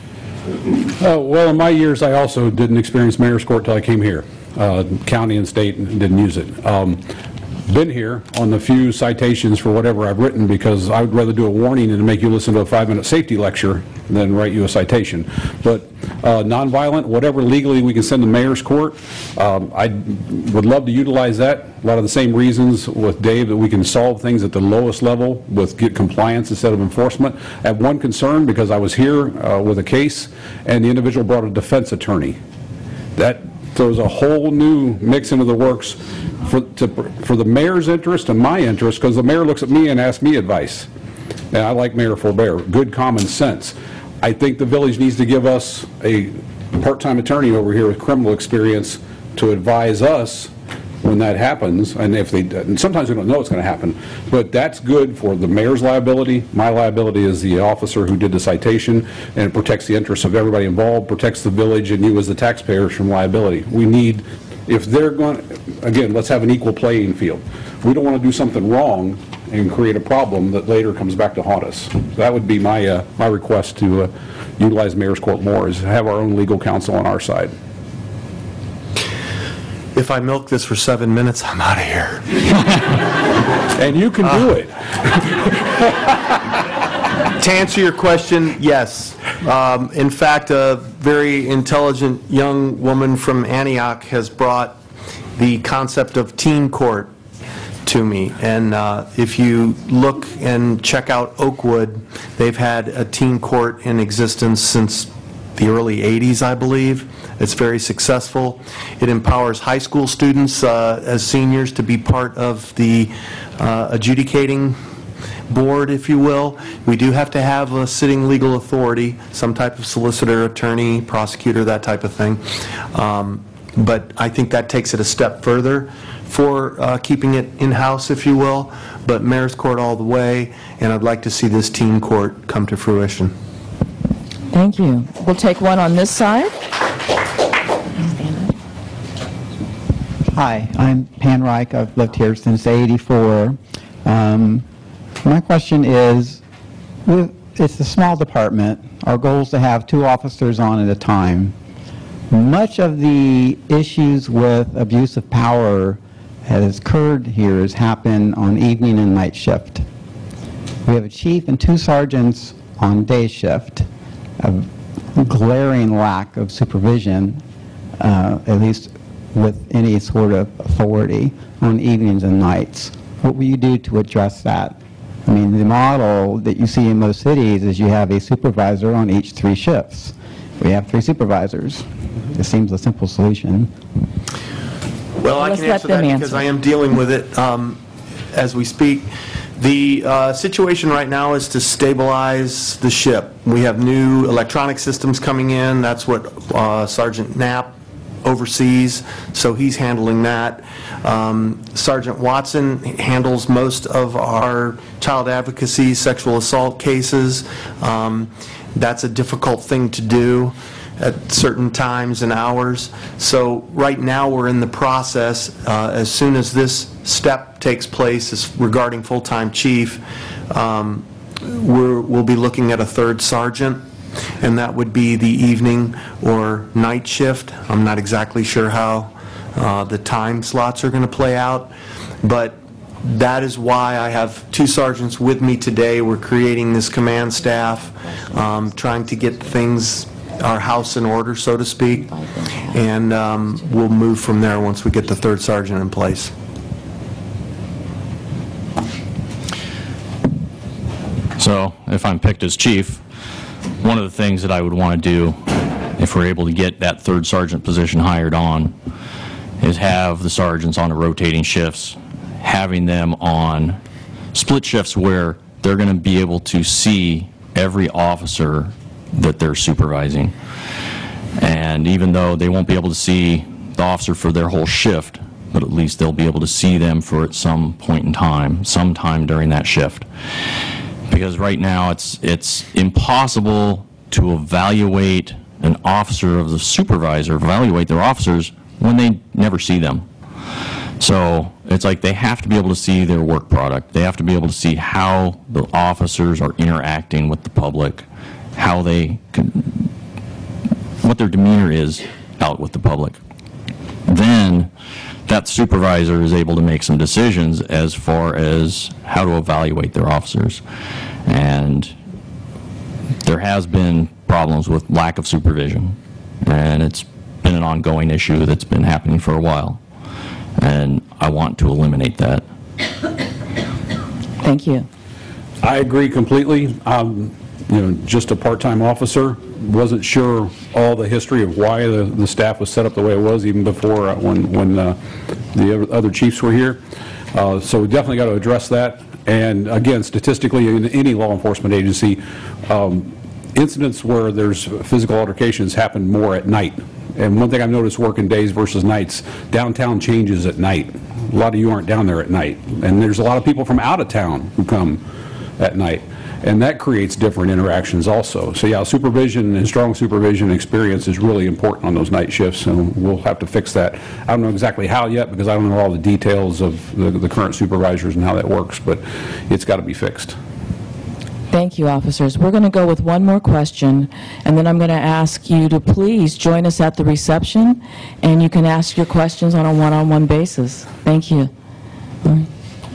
[SPEAKER 4] Uh, well, in my years, I also didn't experience Mayor's Court till I came here. Uh, county and state didn't use it. Um, been here on the few citations for whatever I've written because I would rather do a warning than make you listen to a five-minute safety lecture than write you a citation. But uh, nonviolent, whatever legally we can send to Mayor's Court, um, I would love to utilize that. A lot of the same reasons with Dave that we can solve things at the lowest level with get compliance instead of enforcement. I have one concern because I was here uh, with a case and the individual brought a defense attorney. That throws a whole new mix into the works for, to, for the mayor's interest and my interest, because the mayor looks at me and asks me advice. And I like Mayor Forbear, good common sense. I think the village needs to give us a part-time attorney over here with criminal experience to advise us when that happens, and if they, and sometimes we don't know it's going to happen, but that's good for the mayor's liability. My liability is the officer who did the citation, and it protects the interests of everybody involved, protects the village and you as the taxpayers from liability. We need, if they're going, again, let's have an equal playing field. We don't want to do something wrong and create a problem that later comes back to haunt us. So that would be my, uh, my request to uh, utilize Mayor's Court more, is have our own legal counsel on our side.
[SPEAKER 2] If I milk this for seven minutes, I'm out of here.
[SPEAKER 4] And you can do it.
[SPEAKER 2] To answer your question, yes. Um, in fact, a very intelligent young woman from Antioch has brought the concept of teen court to me. And uh, if you look and check out Oakwood, they've had a teen court in existence since the early eighties, I believe. It's very successful. It empowers high school students uh, as seniors to be part of the uh, adjudicating board, if you will. We do have to have a sitting legal authority, some type of solicitor, attorney, prosecutor, that type of thing. Um, but I think that takes it a step further for uh, keeping it in-house, if you will. But Mayor's Court all the way, and I'd like to see this teen court come to fruition.
[SPEAKER 1] Thank you. We'll take one on this side.
[SPEAKER 14] Hi, I'm Pan Reich. I've lived here since eighty-four. Um, my question is, it's a small department. Our goal is to have two officers on at a time. Much of the issues with abuse of power has occurred here has happened on evening and night shift. We have a chief and two sergeants on day shift. A glaring lack of supervision, uh, at least with any sort of authority, on evenings and nights. What will you do to address that? I mean, the model that you see in most cities is you have a supervisor on each three shifts. We have three supervisors. It seems a simple solution.
[SPEAKER 2] Well, I can answer that because I am dealing with it um, as we speak. The uh, situation right now is to stabilize the ship. We have new electronic systems coming in. That's what uh, Sergeant Knapp overseas, so he's handling that. Um, Sergeant Watson handles most of our child advocacy, sexual assault cases. Um, that's a difficult thing to do at certain times and hours. So right now we're in the process, uh, as soon as this step takes place is regarding full-time chief, um, we're, we'll be looking at a third sergeant, and that would be the evening or night shift. I'm not exactly sure how uh, the time slots are going to play out, but that is why I have two sergeants with me today. We're creating this command staff, um, trying to get things, our house in order, so to speak, and um, we'll move from there once we get the third sergeant in place.
[SPEAKER 3] So if I'm picked as chief, one of the things that I would want to do, if we're able to get that third sergeant position hired on, is have the sergeants on the rotating shifts, having them on split shifts where they're going to be able to see every officer that they're supervising. And even though they won't be able to see the officer for their whole shift, but at least they'll be able to see them for at some point in time, sometime during that shift. Because right now it's it's impossible to evaluate an officer of the supervisor, evaluate their officers when they never see them. So it's like they have to be able to see their work product. They have to be able to see how the officers are interacting with the public, how they can, what their demeanor is out with the public. Then that supervisor is able to make some decisions as far as how to evaluate their officers. And there has been problems with lack of supervision, and it's been an ongoing issue that's been happening for a while, and I want to eliminate that.
[SPEAKER 1] Thank you.
[SPEAKER 4] I agree completely. Um, you know, just a part-time officer, wasn't sure all the history of why the, the staff was set up the way it was, even before uh, when, when uh, the other chiefs were here. Uh, so we definitely got to address that. And again, statistically, in any law enforcement agency, um, incidents where there's physical altercations happen more at night. And one thing I've noticed working days versus nights, downtown changes at night. A lot of you aren't down there at night. And there's a lot of people from out of town who come at night. And that creates different interactions also. So yeah, supervision and strong supervision experience is really important on those night shifts, and we'll have to fix that. I don't know exactly how yet, because I don't know all the details of the, the current supervisors and how that works, but it's got to be fixed.
[SPEAKER 1] Thank you, officers. We're going to go with one more question, and then I'm going to ask you to please join us at the reception, and you can ask your questions on a one-on-one basis. Thank you. All right.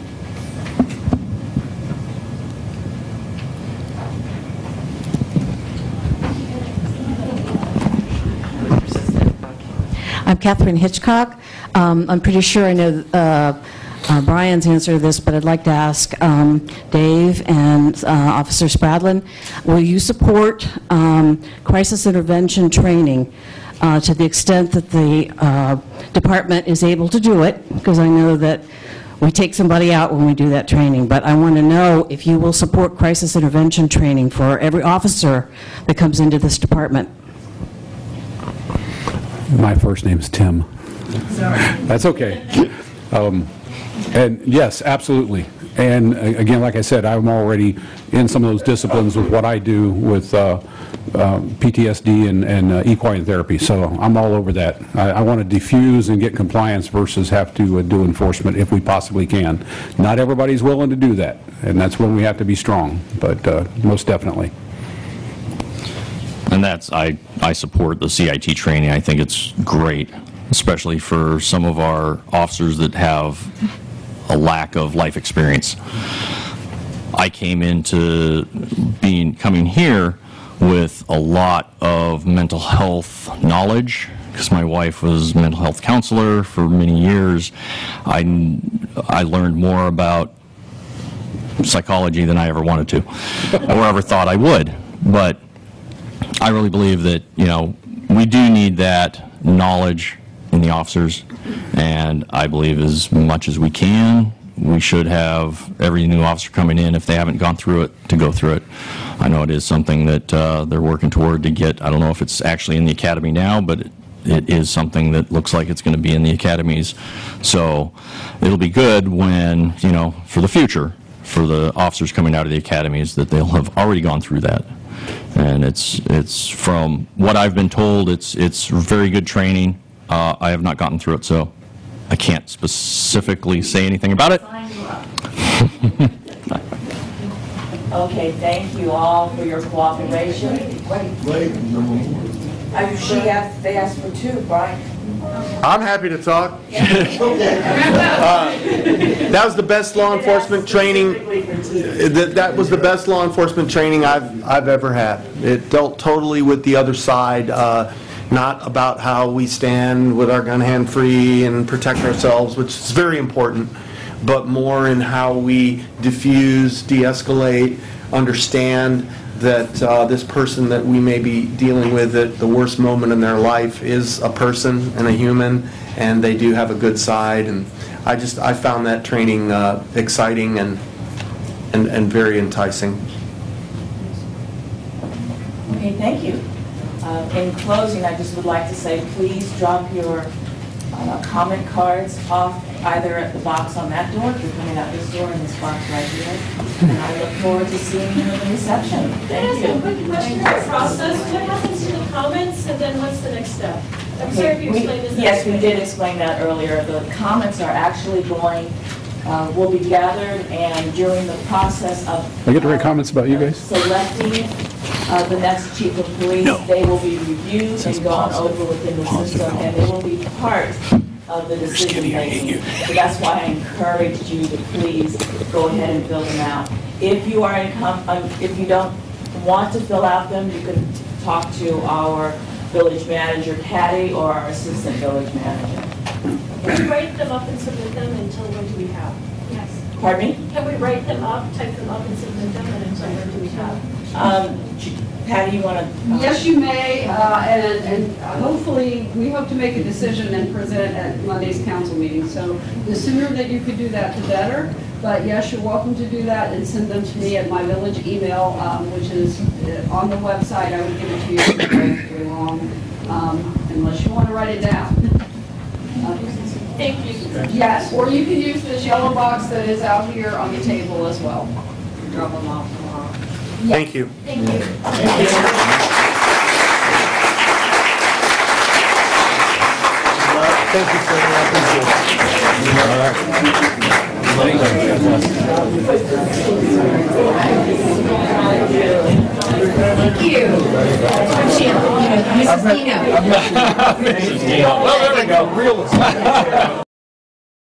[SPEAKER 15] I'm Catherine Hitchcock. Um, I'm pretty sure I know uh, uh, Brian's answer to this, but I'd like to ask um, Dave and uh, Officer Spradlin, will you support um, crisis intervention training uh, to the extent that the uh, department is able to do it? Because I know that we take somebody out when we do that training, but I want to know if you will support crisis intervention training for every officer that comes into this department.
[SPEAKER 4] My first name's Tim. Sorry. That's okay. Um, and yes, absolutely. And uh, again, like I said, I'm already in some of those disciplines with what I do with uh, uh, P T S D and, and uh, equine therapy. So I'm all over that. I, I want to diffuse and get compliance versus have to uh, do enforcement if we possibly can. Not everybody's willing to do that, and that's when we have to be strong, but uh, most definitely.
[SPEAKER 3] And that's, I, I support the C I T training. I think it's great, especially for some of our officers that have a lack of life experience. I came into being, coming here with a lot of mental health knowledge, because my wife was a mental health counselor for many years. I, I learned more about psychology than I ever wanted to, or ever thought I would. But I really believe that, you know, we do need that knowledge in the officers, and I believe as much as we can, we should have every new officer coming in, if they haven't gone through it, to go through it. I know it is something that uh, they're working toward to get. I don't know if it's actually in the academy now, but it is something that looks like it's going to be in the academies. So it'll be good when, you know, for the future, for the officers coming out of the academies, that they'll have already gone through that. And it's, it's from what I've been told, it's, it's very good training. Uh, I have not gotten through it, so I can't specifically say anything about it.
[SPEAKER 1] Okay, thank you all for your cooperation. I, she asked, they asked for two, Brian.
[SPEAKER 2] I'm happy to talk. uh, that was the best law enforcement training. That, that was the best law enforcement training I've I've ever had. It dealt totally with the other side, uh, not about how we stand with our gun hand free and protect ourselves, which is very important, but more in how we diffuse, de-escalate, understand that uh, this person that we may be dealing with at the worst moment in their life is a person and a human, and they do have a good side. And I just I found that training uh, exciting and, and and very enticing.
[SPEAKER 1] Okay, thank you. Uh, in closing, I just would like to say, please drop your uh, comment cards off either at the box on that door, if you're coming out this door, and this box right here. And I look forward to seeing you in the reception. Thank you.
[SPEAKER 16] Can I ask a quick question about process? What happens to the comments, and then what's the next step? I'm sorry if you
[SPEAKER 1] We-
[SPEAKER 16] explained this.
[SPEAKER 1] Yes, we did explain that earlier. The comments are actually going, uh, will be gathered, and during the process of
[SPEAKER 4] I get to read comments about you guys?
[SPEAKER 1] selecting uh, the next chief of police, they will be reviewed and gone over within the system, and they will be part of the decision making. So that's why I encourage you to please go ahead and fill them out. If you are incom- um, if you don't want to fill out them, you can talk to our village manager, Patty, or our assistant village manager.
[SPEAKER 16] Can we write them up and submit them, until when do we have? Yes.
[SPEAKER 1] Pardon me?
[SPEAKER 16] Can we write them up, type them up and submit them, and until when do we have?
[SPEAKER 1] Um, Patty, you want to?
[SPEAKER 17] Yes, you may, uh, and and hopefully, we hope to make a decision and present at Monday's council meeting. So the sooner that you could do that, the better. But yes, you're welcome to do that and send them to me at my village email, um, which is uh, on the website. I would give it to you if it's very long, um, unless you want to write it down. Uh,
[SPEAKER 16] Thank you.
[SPEAKER 17] Yes, or you can use this yellow box that is out here on the table as well. Drop them off tomorrow.
[SPEAKER 2] Thank you.
[SPEAKER 16] Thank you.
[SPEAKER 2] Thank you, sir. I appreciate it.
[SPEAKER 18] Thank you. I'm Sheila. Missus Dino.
[SPEAKER 2] Well, there we go. Real.